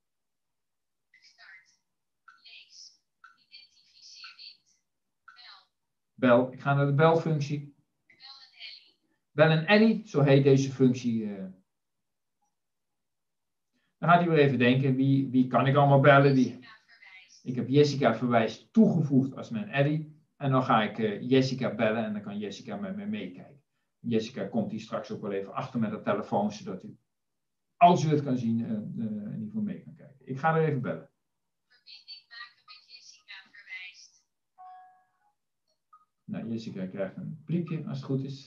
Bel. Ik ga naar de belfunctie. Bel en Ellie, zo heet deze functie. Dan gaat hij weer even denken, wie kan ik allemaal bellen? Ik heb Jessica verwijst toegevoegd als mijn Ellie. En dan ga ik Jessica bellen en dan kan Jessica met me meekijken. Jessica komt hier straks ook wel even achter met de telefoon, zodat u, als u het kan zien, in ieder geval mee kan kijken. Ik ga er even bellen. Verbinding maken met Jessica verwijst. Nou, Jessica krijgt een bliepje als het goed is.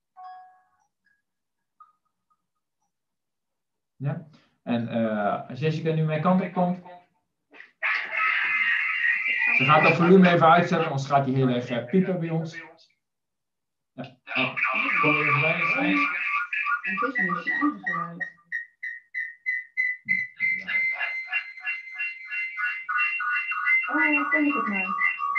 Ja. En als Jessica nu mijn kant op komt. Ze gaat dat volume even uitzetten, anders gaat hij heel erg piepen bij ons. Ja. Oh, kom je even bij? Intussen is je eigen geluid. Oh, ken ik het nou?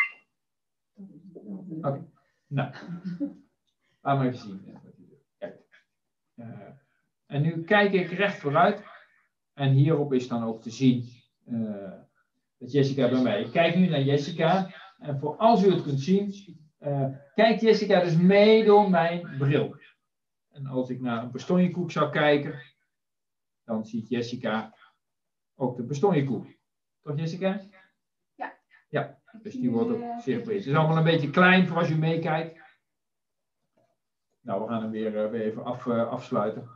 Oké. Nou. Laat maar even zien. Kijk. En nu kijk ik recht vooruit. En hierop is dan ook te zien dat Jessica bij mij. Ik kijk nu naar Jessica. En voor als u het kunt zien, kijkt Jessica dus mee door mijn bril. En als ik naar een bestonjekoek zou kijken, dan ziet Jessica ook de bestonjekoek. Toch Jessica? Ja. Ja, dus die wordt ook zichtbaar. Het is allemaal een beetje klein voor als u meekijkt. Nou, we gaan hem weer even afsluiten.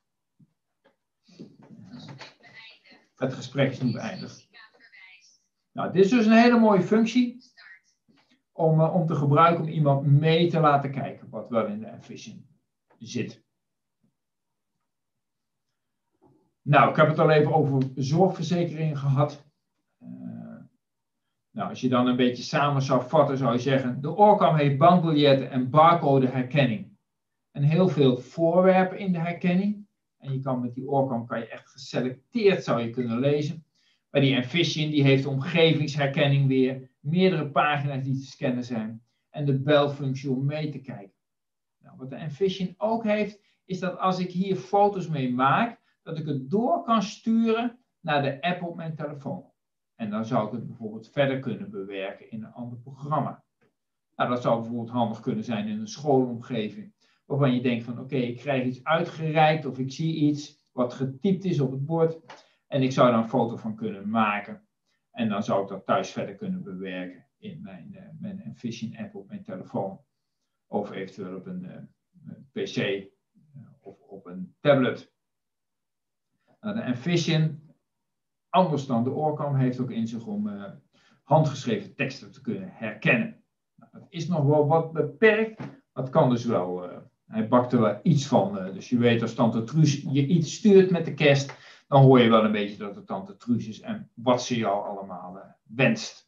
Het gesprek is nu beëindigd. Nou, dit is dus een hele mooie functie om te gebruiken om iemand mee te laten kijken, wat wel in de Envision zit. Nou, ik heb het al even over zorgverzekeringen gehad. Nou, als je dan een beetje samen zou vatten, zou je zeggen, de oorkam heeft bankbiljetten en barcode herkenning. En heel veel voorwerpen in de herkenning. En je kan met die oorkam kan je echt geselecteerd zou je kunnen lezen. Maar die Envision die heeft omgevingsherkenning weer, meerdere pagina's die te scannen zijn en de belfunctie om mee te kijken. Nou, wat de Envision ook heeft, is dat als ik hier foto's mee maak, dat ik het door kan sturen naar de app op mijn telefoon. En dan zou ik het bijvoorbeeld verder kunnen bewerken in een ander programma. Nou, dat zou bijvoorbeeld handig kunnen zijn in een schoolomgeving, waarvan je denkt van oké, ik krijg iets uitgereikt of ik zie iets wat getypt is op het bord. En ik zou daar een foto van kunnen maken. En dan zou ik dat thuis verder kunnen bewerken in mijn Envision app op mijn telefoon. Of eventueel op een PC of op een tablet. Nou, de Envision, anders dan de oorkam, heeft ook in zich om handgeschreven teksten te kunnen herkennen. Nou, dat is nog wel wat beperkt. Dat kan dus wel. Hij bakt er wel iets van. Dus je weet als tante Truus je iets stuurt met de kerst, dan hoor je wel een beetje dat het tante Truus is en wat ze jou allemaal wenst.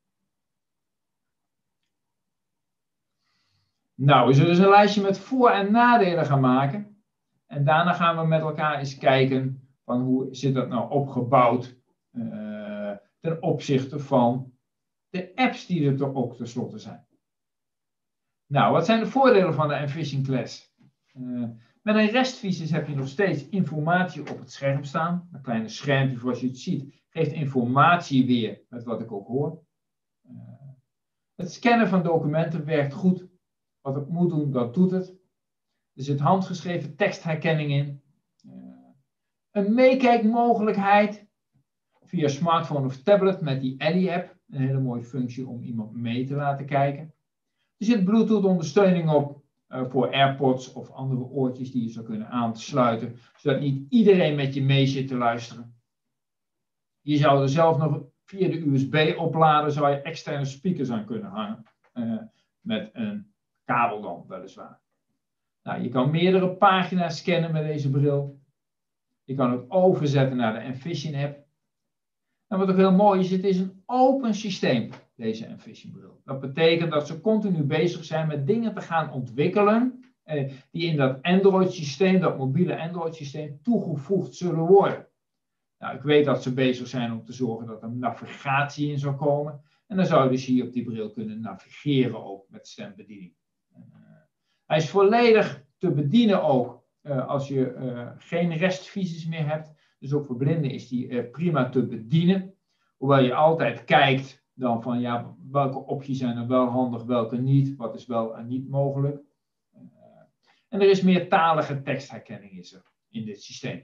Nou, we zullen dus een lijstje met voor- en nadelen gaan maken. En daarna gaan we met elkaar eens kijken van hoe zit dat nou opgebouwd ten opzichte van de apps die er ook tenslotte zijn. Nou, wat zijn de voordelen van de Envision Class? Met een restvisus heb je nog steeds informatie op het scherm staan. Een kleine schermpje zoals je het ziet geeft informatie weer met wat ik ook hoor. Het scannen van documenten werkt goed. Wat het moet doen, dat doet het. Er zit handgeschreven tekstherkenning in. Een meekijkmogelijkheid via smartphone of tablet met die Ellie-app. Een hele mooie functie om iemand mee te laten kijken. Er zit Bluetooth ondersteuning op voor AirPods of andere oortjes die je zou kunnen aansluiten. Zodat niet iedereen met je mee zit te luisteren. Je zou er zelf nog via de USB-oplader zou je externe speakers aan kunnen hangen. Met een kabel dan weliswaar. Nou, je kan meerdere pagina's scannen met deze bril. Je kan het overzetten naar de Envision app. En wat ook heel mooi is, het is een open systeem, deze Envision bril. Dat betekent dat ze continu bezig zijn met dingen te gaan ontwikkelen die in dat Android systeem, dat mobiele Android systeem, toegevoegd zullen worden. Nou, ik weet dat ze bezig zijn om te zorgen dat er navigatie in zou komen. En dan zou je dus hier op die bril kunnen navigeren ook met stembediening. Hij is volledig te bedienen ook als je geen restvisus meer hebt. Dus ook voor blinden is die prima te bedienen. Hoewel je altijd kijkt dan van ja, welke opties zijn er wel handig, welke niet. Wat is wel en niet mogelijk. En er is meertalige tekstherkenning is er in dit systeem.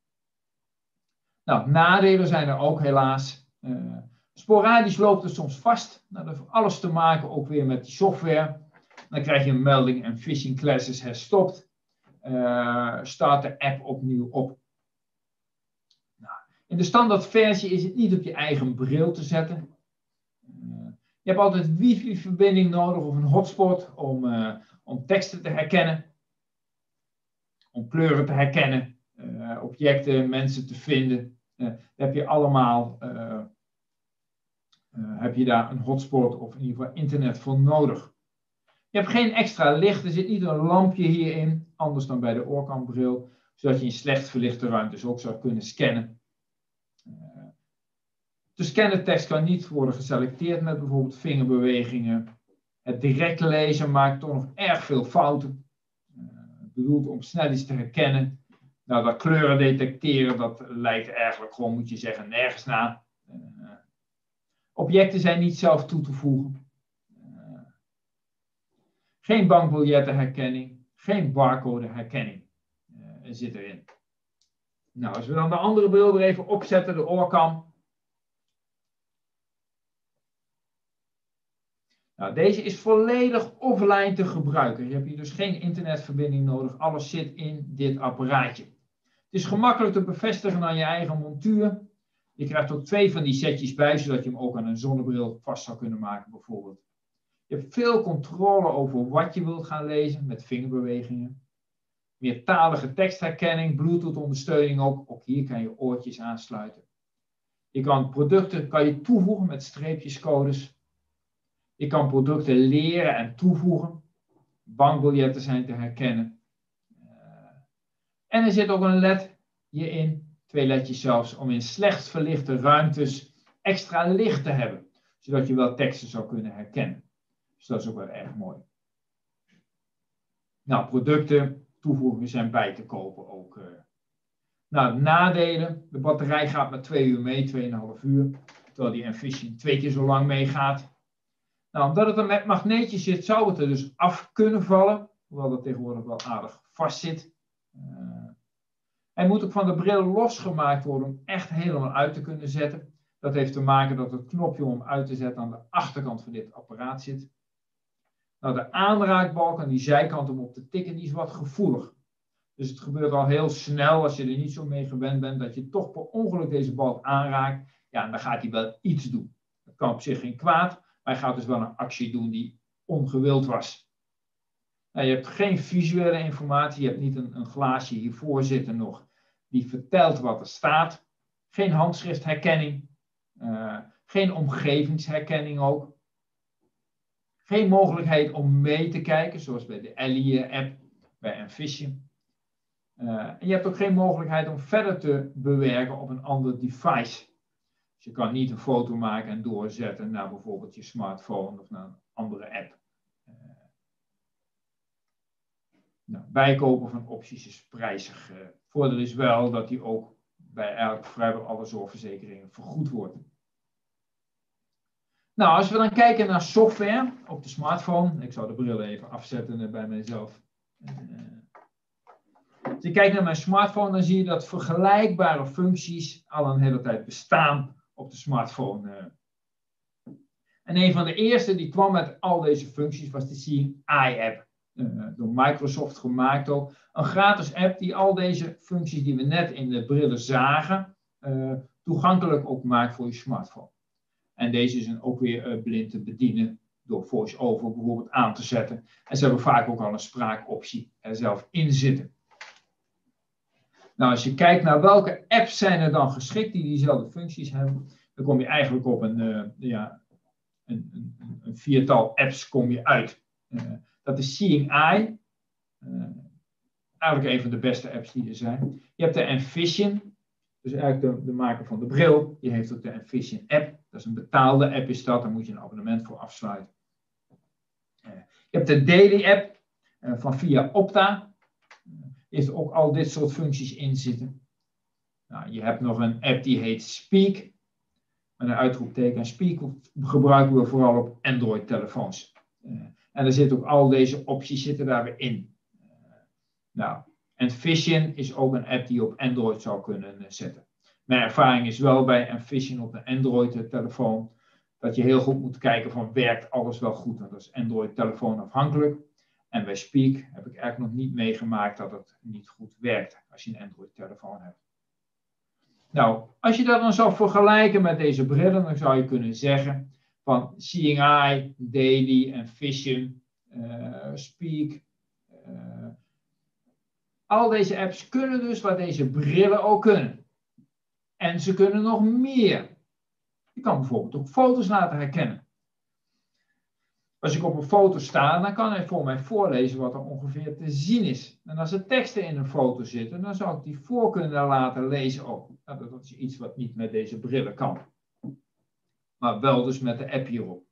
Nou, nadelen zijn er ook helaas. Sporadisch loopt het soms vast. Nou, dat heeft alles te maken ook weer met die software. Dan krijg je een melding Envision Classes herstopt. Start de app opnieuw op. Nou, in de standaardversie is het niet op je eigen bril te zetten. Je hebt altijd wifi-verbinding nodig of een hotspot om teksten te herkennen. Om kleuren te herkennen. Objecten, mensen te vinden. Heb je allemaal heb je daar een hotspot of in ieder geval internet voor nodig. Je hebt geen extra licht, er zit niet een lampje hierin, anders dan bij de oorkambril, zodat je in slecht verlichte ruimtes ook zou kunnen scannen. De scannertekst kan niet worden geselecteerd met bijvoorbeeld vingerbewegingen. Het direct lezen maakt toch nog erg veel fouten. Bedoeld om snel iets te herkennen. Nou, dat kleuren detecteren, dat lijkt eigenlijk gewoon, moet je zeggen, nergens na. Objecten zijn niet zelf toe te voegen. Geen bankbiljettenherkenning, geen barcodeherkenning zit erin. Nou, als we dan de andere bril er even opzetten, de oorkam. Nou, deze is volledig offline te gebruiken. Je hebt hier dus geen internetverbinding nodig. Alles zit in dit apparaatje. Het is gemakkelijk te bevestigen aan je eigen montuur. Je krijgt ook 2 van die setjes bij, zodat je hem ook aan een zonnebril vast zou kunnen maken bijvoorbeeld. Je hebt veel controle over wat je wilt gaan lezen met vingerbewegingen. Meertalige tekstherkenning, Bluetooth ondersteuning ook. Ook hier kan je oortjes aansluiten. Je kan producten toevoegen met streepjescodes. Je kan producten leren en toevoegen. Bankbiljetten zijn te herkennen. En er zit ook een ledje in, 2 ledjes zelfs, om in slecht verlichte ruimtes extra licht te hebben. Zodat je wel teksten zou kunnen herkennen. Dus dat is ook wel erg mooi. Nou, producten toevoegen zijn bij te kopen ook. Nou, nadelen. De batterij gaat maar 2 uur mee, 2,5 uur. Terwijl die Envision 2 keer zo lang meegaat. Nou, omdat het er met magneetjes zit, zou het er dus af kunnen vallen. Hoewel dat tegenwoordig wel aardig vast zit. Hij moet ook van de bril losgemaakt worden om echt helemaal uit te kunnen zetten. Dat heeft te maken dat het knopje om uit te zetten aan de achterkant van dit apparaat zit. Nou, de aanraakbalk aan die zijkant om op te tikken, die is wat gevoelig. Dus het gebeurt al heel snel, als je er niet zo mee gewend bent, dat je toch per ongeluk deze balk aanraakt. Ja, en dan gaat hij wel iets doen. Dat kan op zich geen kwaad, maar hij gaat dus wel een actie doen die ongewild was. Nou, je hebt geen visuele informatie, je hebt niet een glaasje hiervoor zitten nog, die vertelt wat er staat. Geen handschriftherkenning, geen omgevingsherkenning ook. Geen mogelijkheid om mee te kijken, zoals bij de LI-app, bij Envision. En je hebt ook geen mogelijkheid om verder te bewerken op een ander device. Dus je kan niet een foto maken en doorzetten naar bijvoorbeeld je smartphone of naar een andere app. Nou, bijkopen van opties is prijzig. Voordeel is wel dat die ook bij eigenlijk vrijwel alle zorgverzekeringen vergoed wordt. Nou, als we dan kijken naar software op de smartphone. Ik zou de bril even afzetten bij mijzelf. Als je kijkt naar mijn smartphone, dan zie je dat vergelijkbare functies al een hele tijd bestaan op de smartphone. En een van de eerste die kwam met al deze functies was de Seeing Eye app. Door Microsoft gemaakt ook. Een gratis app die al deze functies die we net in de brillen zagen, toegankelijk ook maakt voor je smartphone. En deze is ook weer blind te bedienen door VoiceOver bijvoorbeeld aan te zetten. En ze hebben vaak ook al een spraakoptie er zelf in zitten. Nou, als je kijkt naar welke apps zijn er dan geschikt die diezelfde functies hebben, dan kom je eigenlijk op een viertal apps kom je uit. Dat is Seeing Eye. Eigenlijk een van de beste apps die er zijn. Je hebt de Envision. Dus eigenlijk de maker van de bril. Die heeft ook de Envision app. Dat is een betaalde app is dat. Daar moet je een abonnement voor afsluiten. Je hebt de Daily app van Via Opta. Heeft ook al dit soort functies in zitten. Nou, je hebt nog een app die heet Speak. Met een uitroepteken. Speak gebruiken we vooral op Android telefoons. En er zitten ook al deze opties zitten daar weer in. Nou, Envision is ook een app die je op Android zou kunnen zetten. Mijn ervaring is wel bij Envision op de Android telefoon dat je heel goed moet kijken van werkt alles wel goed. Want dat is Android telefoon afhankelijk. En bij Speak heb ik eigenlijk nog niet meegemaakt dat het niet goed werkt als je een Android telefoon hebt. Nou, als je dat dan zou vergelijken met deze brillen, dan zou je kunnen zeggen van Seeing Eye, Daily, Envision, Speak. Al deze apps kunnen dus wat deze brillen ook kunnen. En ze kunnen nog meer. Je kan bijvoorbeeld ook foto's laten herkennen. Als ik op een foto sta, dan kan hij voor mij voorlezen wat er ongeveer te zien is. En als er teksten in een foto zitten, dan zou ik die voor kunnen laten lezen ook. Nou, dat is iets wat niet met deze brillen kan. Maar wel dus met de app hierop.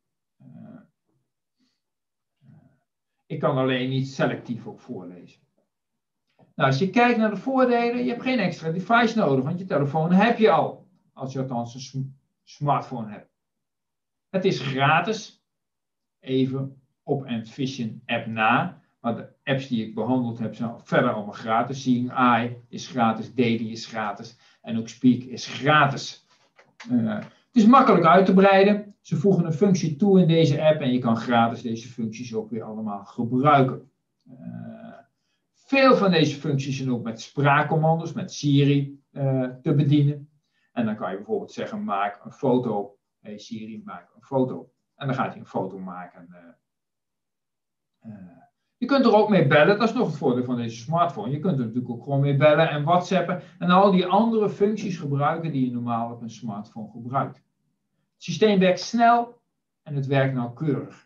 Ik kan alleen niet selectief ook voorlezen. Nou, als je kijkt naar de voordelen, je hebt geen extra device nodig, want je telefoon heb je al. Als je althans een smartphone hebt. Het is gratis. Even op Envision app na. Maar de apps die ik behandeld heb zijn verder allemaal gratis. Seeing Eye is gratis, Daily is gratis en ook Speak is gratis. Het is makkelijk uit te breiden. Ze voegen een functie toe in deze app en je kan gratis deze functies ook weer allemaal gebruiken. Veel van deze functies zijn ook met spraakcommando's, met Siri te bedienen. En dan kan je bijvoorbeeld zeggen, maak een foto. Hey Siri, maak een foto. En dan gaat hij een foto maken. Je kunt er ook mee bellen, dat is nog het voordeel van deze smartphone. Je kunt er natuurlijk ook gewoon mee bellen en WhatsAppen en al die andere functies gebruiken die je normaal op een smartphone gebruikt. Het systeem werkt snel en het werkt nauwkeurig.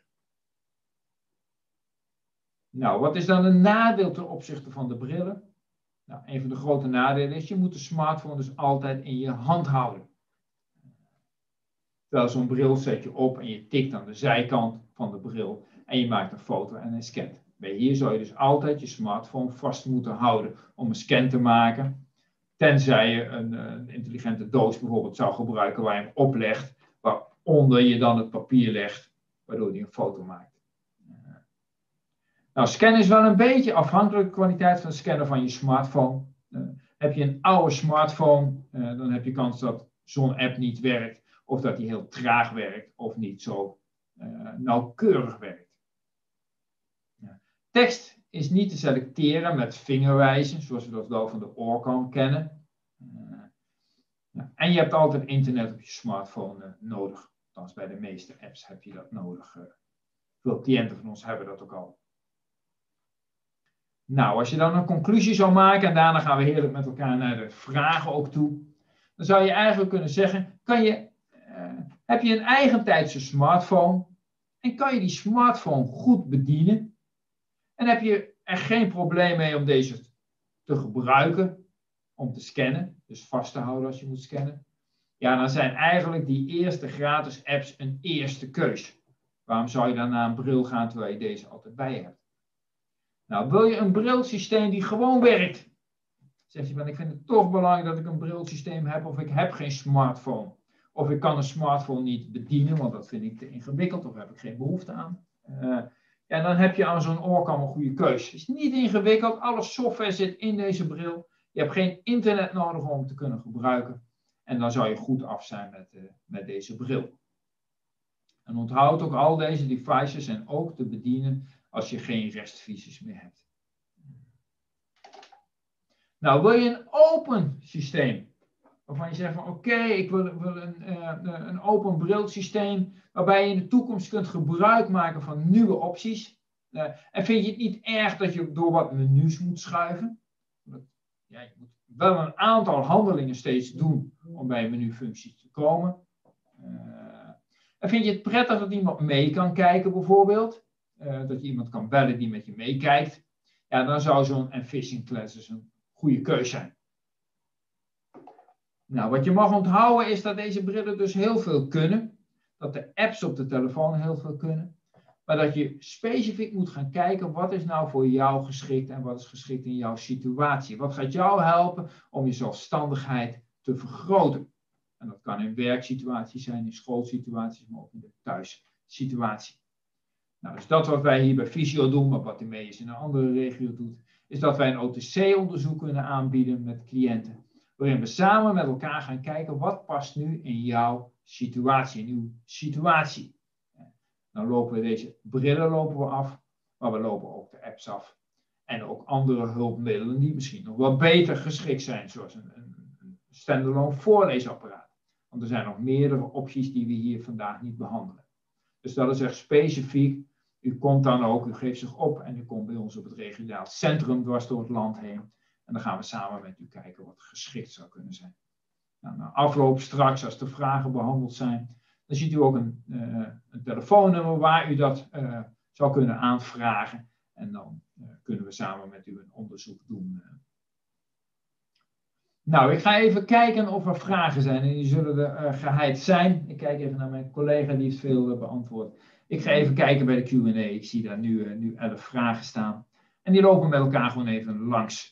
Nou, wat is dan een nadeel ten opzichte van de brillen? Nou, een van de grote nadelen is, je moet de smartphone dus altijd in je hand houden. Terwijl zo'n bril zet je op en je tikt aan de zijkant van de bril en je maakt een foto en hij scant. Bij hier zou je dus altijd je smartphone vast moeten houden om een scan te maken. Tenzij je een intelligente doos bijvoorbeeld zou gebruiken waar je hem oplegt, waaronder je dan het papier legt, waardoor hij een foto maakt. Nou, scannen is wel een beetje afhankelijk van de kwaliteit van het scannen van je smartphone. Heb je een oude smartphone, dan heb je kans dat zo'n app niet werkt, of dat die heel traag werkt, of niet zo nauwkeurig werkt. Ja. Tekst is niet te selecteren met vingerwijzen, zoals we dat wel van de Orcam kennen. En je hebt altijd internet op je smartphone nodig. Althans, bij de meeste apps heb je dat nodig. Veel cliënten van ons hebben dat ook al. Nou, als je dan een conclusie zou maken, en daarna gaan we heerlijk met elkaar naar de vragen ook toe, dan zou je eigenlijk kunnen zeggen, heb je een eigentijdse smartphone en kan je die smartphone goed bedienen en heb je er geen probleem mee om deze te gebruiken, om te scannen, dus vast te houden als je moet scannen, ja, dan zijn eigenlijk die eerste gratis apps een eerste keus. Waarom zou je dan naar een bril gaan terwijl je deze altijd bij je hebt? Nou, wil je een brilsysteem die gewoon werkt? Zeg je van, ik vind het toch belangrijk dat ik een brilsysteem heb of ik heb geen smartphone. Of ik kan een smartphone niet bedienen, want dat vind ik te ingewikkeld of heb ik geen behoefte aan. En dan heb je aan zo'n Orcam een goede keus. Het is niet ingewikkeld, alle software zit in deze bril. Je hebt geen internet nodig om het te kunnen gebruiken. En dan zou je goed af zijn met deze bril. En onthoud ook, al deze devices zijn ook te bedienen als je geen restvisies meer hebt. Nou, wil je een open systeem? Waarvan je zegt van oké, ik wil een open brilsysteem waarbij je in de toekomst kunt gebruik maken van nieuwe opties. En vind je het niet erg dat je door wat menus moet schuiven? Ja, je moet wel een aantal handelingen steeds doen om bij een menufunctie te komen. En vind je het prettig dat iemand mee kan kijken bijvoorbeeld? Dat je iemand kan bellen die met je meekijkt. Ja, dan zou zo'n Envision Classes een goede keus zijn. Nou, wat je mag onthouden is dat deze brillen dus heel veel kunnen. Dat de apps op de telefoon heel veel kunnen. Maar dat je specifiek moet gaan kijken wat is nou voor jou geschikt en wat is geschikt in jouw situatie. Wat gaat jou helpen om je zelfstandigheid te vergroten. En dat kan in werksituaties zijn, in schoolsituaties, maar ook in de thuissituatie. Nou, dus dat wat wij hier bij Visio doen, maar wat Timeus in een andere regio doet, is dat wij een OTC-onderzoek kunnen aanbieden met cliënten. Waarin we samen met elkaar gaan kijken wat past nu in jouw situatie, Dan lopen we deze brillen af, maar we lopen ook de apps af. En ook andere hulpmiddelen die misschien nog wel beter geschikt zijn, zoals een standalone voorleesapparaat. Want er zijn nog meerdere opties die we hier vandaag niet behandelen. Dus dat is echt specifiek. U komt dan ook, u geeft zich op en u komt bij ons op het regionaal centrum dwars door het land heen. En dan gaan we samen met u kijken wat geschikt zou kunnen zijn. Nou, na afloop straks, als de vragen behandeld zijn, dan ziet u ook een telefoonnummer waar u dat zou kunnen aanvragen. En dan kunnen we samen met u een onderzoek doen. Nou, ik ga even kijken of er vragen zijn. En die zullen er geheid zijn. Ik kijk even naar mijn collega, die heeft veel beantwoord. Ik ga even kijken bij de Q&A. Ik zie daar nu 11 vragen staan. En die lopen met elkaar gewoon even langs.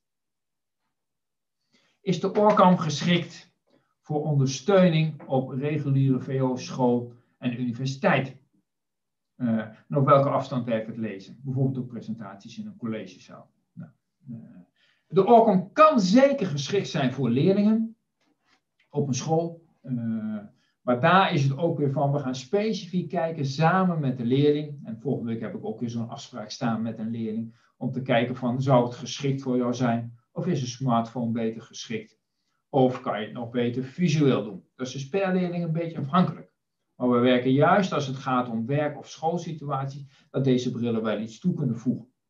Is de Orcam geschikt voor ondersteuning op reguliere VO-school en universiteit? En op welke afstand heeft het lezen? Bijvoorbeeld ook presentaties in een collegezaal. Nou, de Orcam kan zeker geschikt zijn voor leerlingen op een school. Maar daar is het ook weer van, we gaan specifiek kijken samen met de leerling. En volgende week heb ik ook weer zo'n afspraak staan met een leerling. Om te kijken van, zou het geschikt voor jou zijn? Of is een smartphone beter geschikt? Of kan je het nog beter visueel doen? Dat is dus per leerling een beetje afhankelijk. Maar we werken juist als het gaat om werk- of schoolsituaties, dat deze brillen wel iets toe kunnen voegen.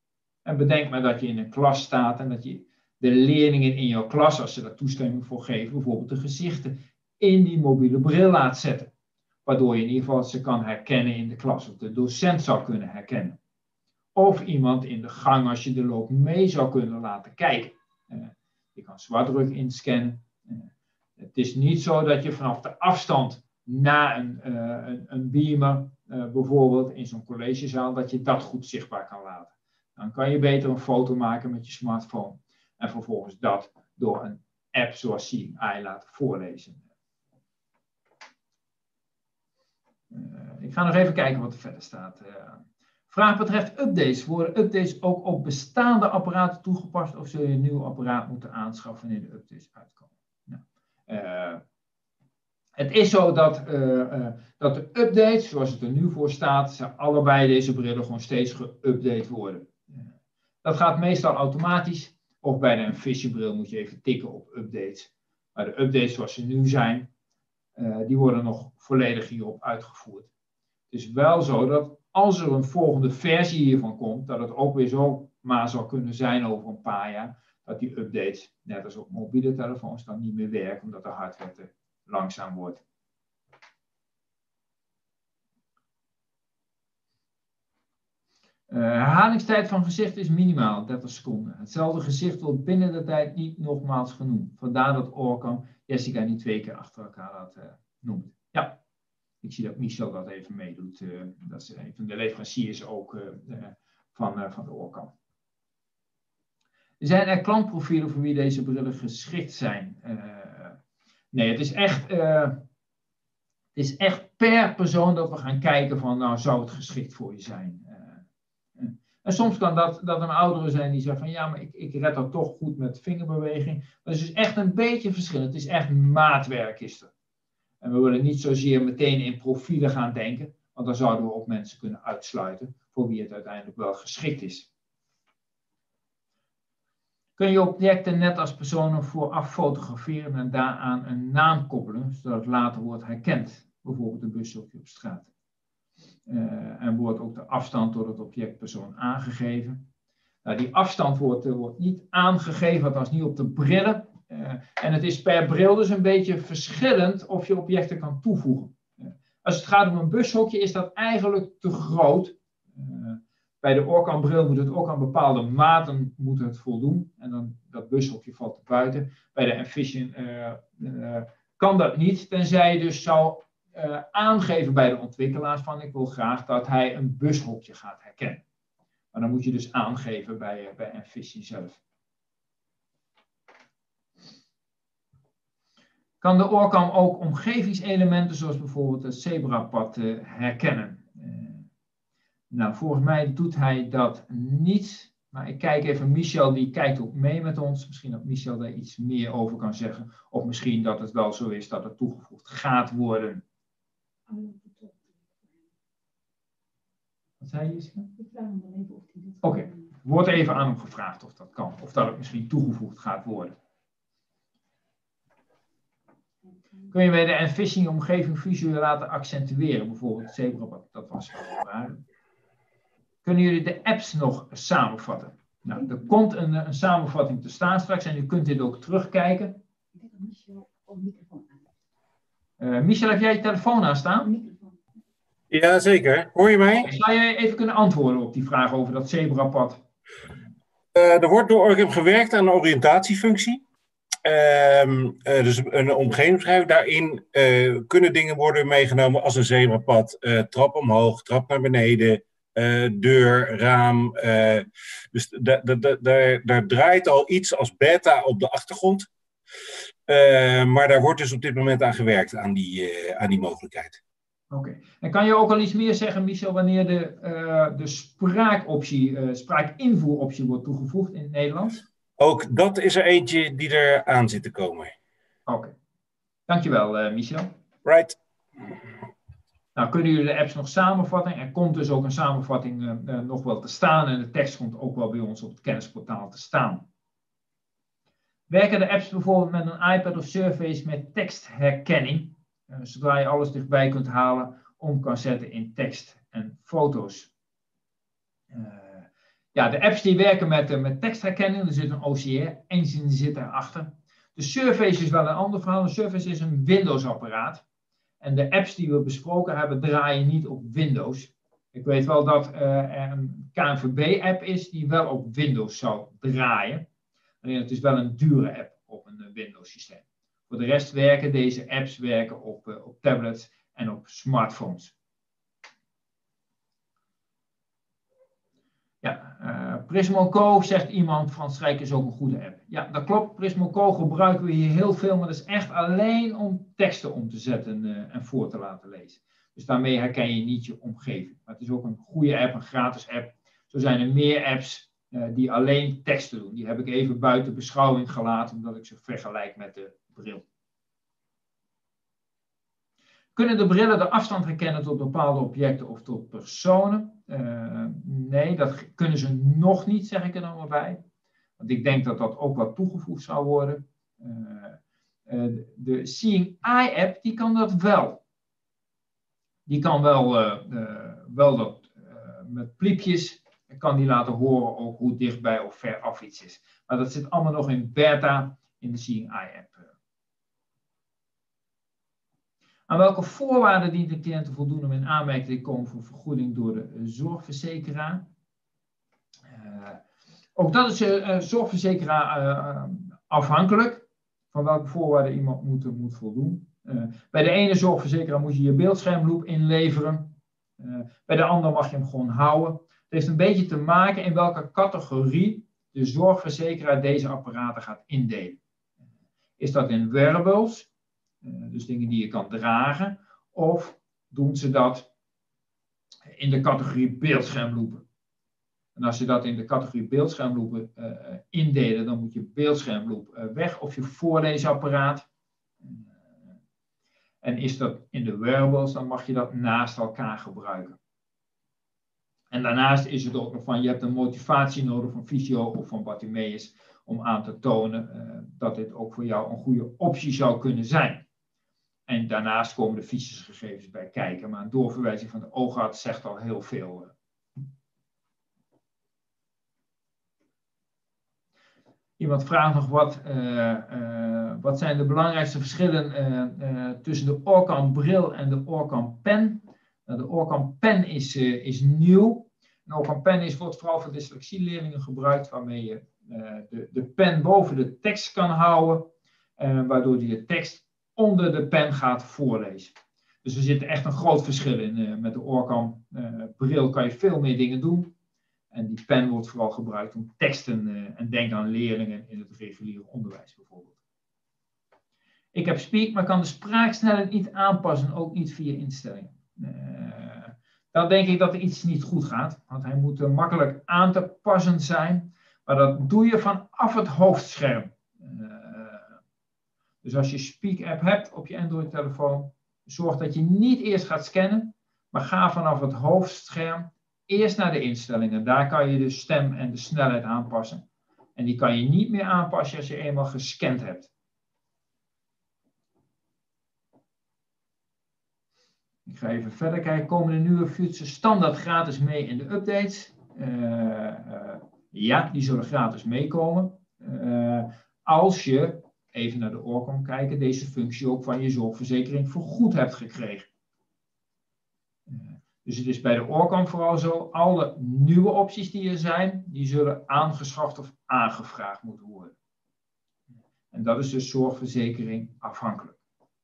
En bedenk maar dat je in een klas staat en dat je de leerlingen in jouw klas, als ze daar toestemming voor geven, bijvoorbeeld de gezichten in die mobiele bril laat zetten. Waardoor je in ieder geval ze kan herkennen in de klas, of de docent zou kunnen herkennen. Of iemand in de gang, als je er loopt, mee zou kunnen laten kijken. Je kan zwartdruk inscannen. Het is niet zo dat je vanaf de afstand na een beamer, bijvoorbeeld in zo'n collegezaal, dat je dat goed zichtbaar kan laten. Dan kan je beter een foto maken met je smartphone. En vervolgens dat door een app zoals Seeing Eye laten voorlezen. Ik ga nog even kijken wat er verder staat. Vraag betreft updates. Worden updates ook op bestaande apparaten toegepast of zul je een nieuw apparaat moeten aanschaffen wanneer de updates uitkomen? Nou, het is zo dat de updates, zoals het er nu voor staat, allebei deze brillen gewoon steeds geüpdate worden. Dat gaat meestal automatisch. Of bij de Envision bril moet je even tikken op updates. Maar de updates zoals ze nu zijn, die worden nog volledig hierop uitgevoerd. Het is wel zo dat als er een volgende versie hiervan komt, dat het ook weer zo maar zou kunnen zijn over een paar jaar, dat die updates, net als op mobiele telefoons, dan niet meer werken, omdat de hardware te langzaam wordt. Herhalingstijd van gezicht is minimaal 30 seconden. Hetzelfde gezicht wordt binnen de tijd niet nogmaals genoemd. Vandaar dat Orcam Jessica niet 2 keer achter elkaar had noemt. Ja, ik zie dat Michel dat even meedoet. Dat is een van de leveranciers ook van de Orcam. Zijn er klantprofielen voor wie deze brillen geschikt zijn? Nee, het is echt per persoon dat we gaan kijken van, nou, zou het geschikt voor je zijn? En soms kan dat een oudere zijn die zegt van, ja, maar ik red dat toch goed met vingerbeweging. Maar het is dus echt een beetje verschillend. Het is echt maatwerk is er. En we willen niet zozeer meteen in profielen gaan denken, want dan zouden we ook mensen kunnen uitsluiten voor wie het uiteindelijk wel geschikt is. Kun je objecten net als personen vooraf fotograferen en daaraan een naam koppelen, zodat het later wordt herkend, bijvoorbeeld een bushokje op straat. En wordt ook de afstand door het objectpersoon aangegeven. Nou, die afstand wordt niet aangegeven, althans niet op de brillen. En het is per bril dus een beetje verschillend of je objecten kan toevoegen. Als het gaat om een bushokje is dat eigenlijk te groot. Bij de Orcam bril moet het ook aan bepaalde maten voldoen. En dan dat bushokje valt er buiten. Bij de Envision kan dat niet, tenzij je dus zou aangeven bij de ontwikkelaars van ik wil graag dat hij een bushokje gaat herkennen. Maar dan moet je dus aangeven bij Envision zelf. Kan de Orcam ook omgevingselementen zoals bijvoorbeeld het zebrapad herkennen? Nou, volgens mij doet hij dat niet. Maar ik kijk even, Michel die kijkt ook mee met ons. Misschien dat Michel daar iets meer over kan zeggen. Of misschien dat het wel zo is dat het toegevoegd gaat worden. Wat zei je, Jessica? Ik vraag hem dan even of hij dat Oké, wordt even aan hem gevraagd of dat kan. Of dat het misschien toegevoegd gaat worden. Kun je bij de Envision omgeving visueel laten accentueren? Bijvoorbeeld het zebrapad, dat was wel waar. Kunnen jullie de apps nog samenvatten? Nou, er komt een samenvatting te staan straks en u kunt dit ook terugkijken. Ik denk dat Michel op de microfoon aan. Michel, heb jij je telefoon aanstaan? Ja, zeker. Hoor je mij? Zou jij even kunnen antwoorden op die vraag over dat zebrapad? Er wordt door Orcam gewerkt aan een oriëntatiefunctie. Dus een omgevingsbeschrijving. Daarin kunnen dingen worden meegenomen als een zebrapad. Trap omhoog, trap naar beneden, deur, raam. Dus daar draait al iets als beta op de achtergrond. Maar daar wordt dus op dit moment aan gewerkt, aan die mogelijkheid. Oké. En kan je ook al iets meer zeggen, Michel, wanneer de spraakinvoeroptie wordt toegevoegd in het Nederlands? Ook dat is er eentje die er aan zit te komen. Oké. Dankjewel, Michel. Right. Nou, kunnen jullie de apps nog samenvatten? Er komt dus ook een samenvatting nog wel te staan en de tekst komt ook wel bij ons op het kennisportaal te staan. Werken de apps bijvoorbeeld met een iPad of Surface met tekstherkenning? Zodra je alles dichtbij kunt halen, om kan zetten in tekst en foto's. Ja, de apps die werken met tekstherkenning. Er zit een OCR-engine zit daarachter. De Surface is wel een ander verhaal. De Surface is een Windows-apparaat. En de apps die we besproken hebben draaien niet op Windows. Ik weet wel dat er een KNVB-app is die wel op Windows zou draaien. Alleen het is wel een dure app op een Windows-systeem. Voor de rest werken deze apps op tablets en op smartphones. Ja, Prismo Co, zegt iemand, Frans Strijk is ook een goede app. Ja, dat klopt. Prismo Co gebruiken we hier heel veel, maar dat is echt alleen om teksten om te zetten en voor te laten lezen. Dus daarmee herken je niet je omgeving. Maar het is ook een goede app, een gratis app. Zo zijn er meer apps die alleen teksten doen. Die heb ik even buiten beschouwing gelaten, omdat ik ze vergelijk met de bril. Kunnen de brillen de afstand herkennen tot bepaalde objecten of tot personen? Nee, dat kunnen ze nog niet, zeg ik er dan maar bij. Want ik denk dat dat ook wat toegevoegd zou worden. De Seeing Eye app, die kan dat wel. Die kan wel dat met pliepjes, kan die laten horen ook hoe dichtbij of ver af iets is. Maar dat zit allemaal nog in beta in de Seeing Eye app. Aan welke voorwaarden dient de cliënt te voldoen om in aanmerking te komen voor vergoeding door de zorgverzekeraar? Ook dat is zorgverzekeraar afhankelijk van welke voorwaarden iemand moet voldoen. Bij de ene zorgverzekeraar moet je je beeldschermloop inleveren. Bij de andere mag je hem gewoon houden. Het heeft een beetje te maken in welke categorie de zorgverzekeraar deze apparaten gaat indelen. Is dat in wearables? Dus dingen die je kan dragen, of doen ze dat in de categorie beeldschermloepen. En als je dat in de categorie beeldschermloepen indelen, dan moet je beeldschermloep weg of je voorleesapparaat. En is dat in de wearables, dan mag je dat naast elkaar gebruiken. En daarnaast is het ook nog van, je hebt een motivatie nodig van Visio of van Bartimeus om aan te tonen dat dit ook voor jou een goede optie zou kunnen zijn. En daarnaast komen de fysische bij kijken, maar een doorverwijzing van de oogarts zegt al heel veel. Iemand vraagt nog wat zijn de belangrijkste verschillen tussen de Orcam bril en de Orcam pen. Nou, de Orcam pen is nieuw. De Orcam pen wordt vooral voor dyslexieleerlingen gebruikt, waarmee je de pen boven de tekst kan houden, waardoor je de tekst onder de pen gaat voorlezen. Dus er zit echt een groot verschil in. Met de Orcam bril kan je veel meer dingen doen. En die pen wordt vooral gebruikt om teksten en denk aan leerlingen in het reguliere onderwijs bijvoorbeeld. Ik heb Speak, maar kan de spraaksnelheid niet aanpassen, ook niet via instellingen. Dan denk ik dat er iets niet goed gaat, want hij moet makkelijk aan te passen zijn. Maar dat doe je vanaf het hoofdscherm. Dus als je Speak-app hebt op je Android-telefoon, zorg dat je niet eerst gaat scannen, maar ga vanaf het hoofdscherm eerst naar de instellingen. Daar kan je de stem en de snelheid aanpassen. En die kan je niet meer aanpassen als je eenmaal gescand hebt. Ik ga even verder kijken. Komen de nieuwe features standaard gratis mee in de updates? Ja, die zullen gratis meekomen. Als je, even naar de Orcam kijken, deze functie ook van je zorgverzekering vergoed hebt gekregen. Dus het is bij de Orcam vooral zo, alle nieuwe opties die er zijn, die zullen aangeschaft of aangevraagd moeten worden. En dat is dus zorgverzekering afhankelijk.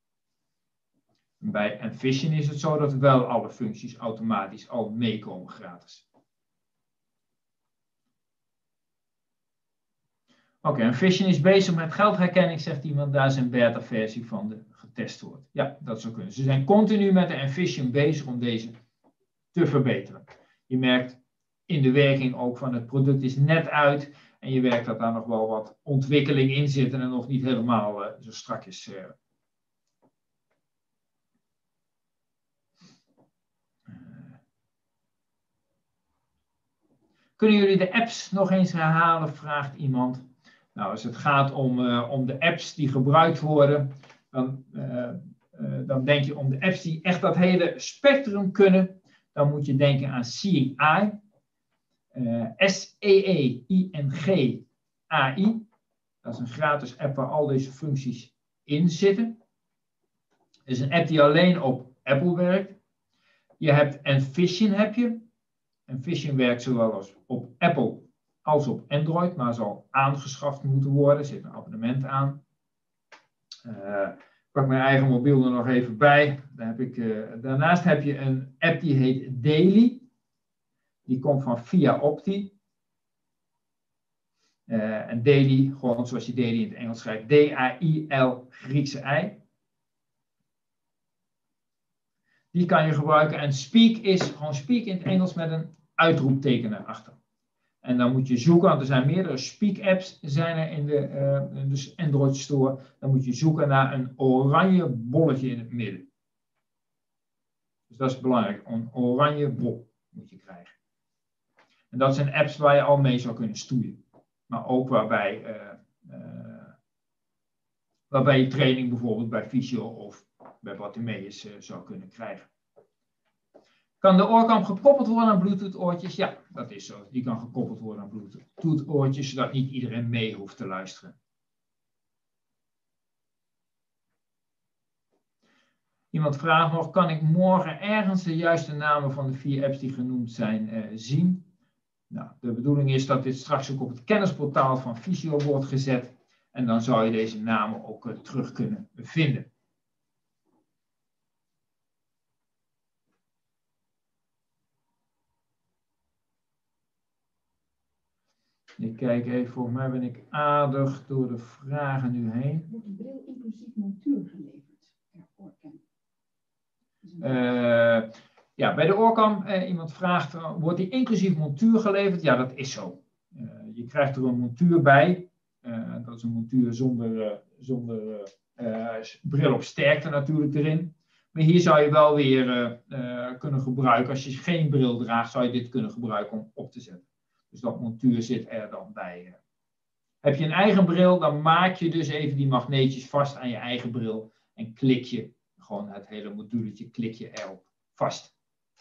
Bij Envision is het zo dat wel alle functies automatisch al meekomen gratis. Oké, Envision is bezig met geldherkenning, zegt iemand. Daar is een beta-versie van getest wordt. Ja, dat zou kunnen. Ze zijn continu met de Envision bezig om deze te verbeteren. Je merkt in de werking ook van het product is net uit. En je merkt dat daar nog wel wat ontwikkeling in zit en nog niet helemaal zo strak is. Kunnen jullie de apps nog eens herhalen, vraagt iemand. Nou, als het gaat om de apps die gebruikt worden, dan denk je om de apps die echt dat hele spectrum kunnen, dan moet je denken aan Seeing Eye. SEEING AI. Dat is een gratis app waar al deze functies in zitten. Het is een app die alleen op Apple werkt. Je hebt Envision heb je. Envision werkt zowel als op Apple als op Android, maar zal aangeschaft moeten worden. Er zit een abonnement aan. Ik pak mijn eigen mobiel er nog even bij. Daarnaast heb je een app die heet Daily. Die komt van Via Opti. En Daily, gewoon zoals je Daily in het Engels schrijft, D-A-I-L Griekse I. Die kan je gebruiken. En Speak is gewoon Speak in het Engels met een uitroepteken erachter. En dan moet je zoeken, want er zijn meerdere Speak-apps zijn er in de Android Store. Dan moet je zoeken naar een oranje bolletje in het midden. Dus dat is belangrijk. Een oranje bol moet je krijgen. En dat zijn apps waar je al mee zou kunnen stoeien. Maar ook waarbij je training bijvoorbeeld bij Visio of bij Bartimeus zou kunnen krijgen. Kan de oorkam gekoppeld worden aan Bluetooth-oortjes? Ja, dat is zo. Die kan gekoppeld worden aan Bluetooth-oortjes, zodat niet iedereen mee hoeft te luisteren. Iemand vraagt nog, kan ik morgen ergens de juiste namen van de 4 apps die genoemd zijn zien? Nou, de bedoeling is dat dit straks ook op het kennisportaal van Visio wordt gezet. En dan zou je deze namen ook terug kunnen vinden. Ik kijk even, volgens mij ben ik aardig door de vragen nu heen. Wordt de bril inclusief montuur geleverd per oorkam? Ja, bij de oorkam, iemand vraagt, wordt die inclusief montuur geleverd? Ja, dat is zo. Je krijgt er een montuur bij. Dat is een montuur zonder bril op sterkte natuurlijk erin. Maar hier zou je wel weer kunnen gebruiken. Als je geen bril draagt, zou je dit kunnen gebruiken om op te zetten. Dus dat montuur zit er dan bij. Heb je een eigen bril, dan maak je dus even die magneetjes vast aan je eigen bril. En klik je gewoon het hele moduletje, klik je erop vast.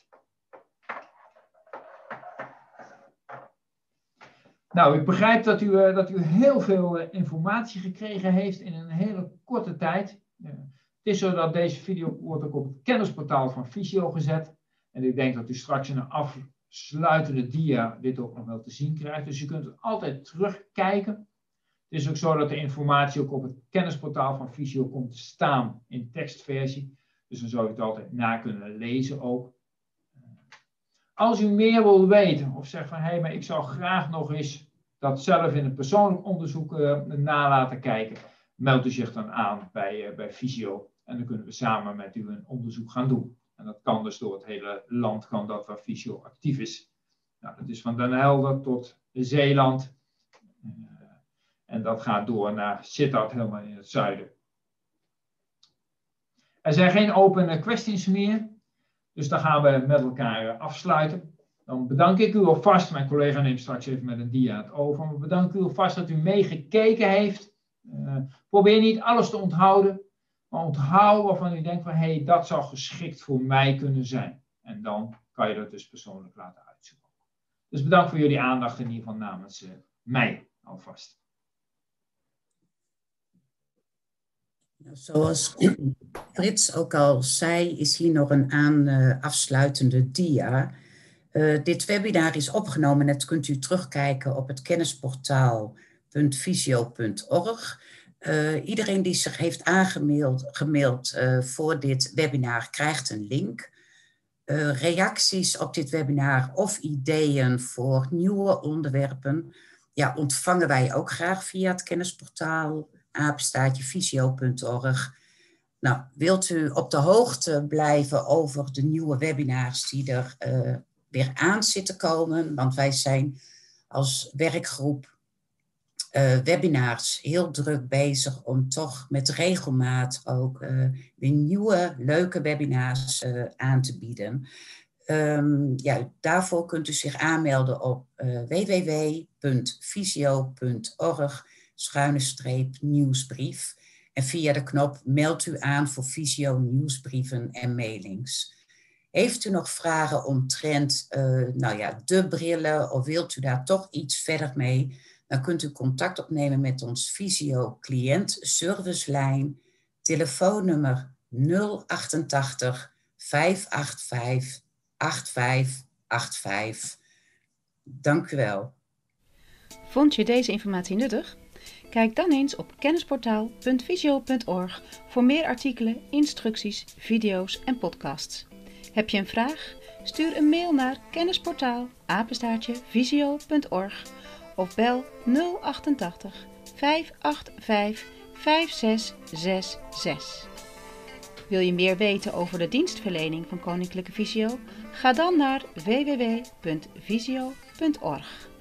Nou, ik begrijp dat u heel veel informatie gekregen heeft in een hele korte tijd. Het is zo dat deze video wordt ook op het kennisportaal van Visio gezet. En ik denk dat u straks in een afsluitende dia dit ook nog wel te zien krijgt. Dus u kunt het altijd terugkijken. Het is ook zo dat de informatie ook op het kennisportaal van Visio komt te staan in tekstversie. Dus dan zou u het altijd na kunnen lezen ook. Als u meer wil weten of zegt van hé, maar ik zou graag nog eens dat zelf in een persoonlijk onderzoek laten kijken, meld u zich dan aan bij Visio en dan kunnen we samen met u een onderzoek gaan doen. En dat kan dus door het hele land, kan dat waar Visio actief is. Nou, dat is van Den Helder tot Zeeland. En dat gaat door naar Sittard, helemaal in het zuiden. Er zijn geen open questions meer. Dus dan gaan we met elkaar afsluiten. Dan bedank ik u alvast. Mijn collega neemt straks even met een dia het over. Maar bedank u alvast dat u meegekeken heeft. Probeer niet alles te onthouden. Maar onthoud waarvan u denkt van hé, dat zou geschikt voor mij kunnen zijn. En dan kan je dat dus persoonlijk laten uitzoeken. Dus bedankt voor jullie aandacht in ieder geval namens mij alvast. Zoals Frits ook al zei, is hier nog een afsluitende dia. Dit webinar is opgenomen en dat kunt u terugkijken op het kennisportaal.visio.org. Iedereen die zich heeft aangemeld voor dit webinar krijgt een link. Reacties op dit webinar of ideeën voor nieuwe onderwerpen ontvangen wij ook graag via het kennisportaal @visio.org. Nou, wilt u op de hoogte blijven over de nieuwe webinars die er weer aan zitten komen? Want wij zijn als werkgroep webinars heel druk bezig om toch met regelmaat ook weer nieuwe leuke webinars aan te bieden. Daarvoor kunt u zich aanmelden op www.visio.org/nieuwsbrief. En via de knop meld u aan voor Visio nieuwsbrieven en mailings. Heeft u nog vragen omtrent de brillen of wilt u daar toch iets verder mee? Dan kunt u contact opnemen met ons Visio cliënt servicelijn. Telefoonnummer 088 585 8585. Dank u wel. Vond je deze informatie nuttig? Kijk dan eens op kennisportaal.visio.org voor meer artikelen, instructies, video's en podcasts. Heb je een vraag? Stuur een mail naar kennisportaal@visio.org of bel 088 585 5666. Wil je meer weten over de dienstverlening van Koninklijke Visio? Ga dan naar www.visio.org.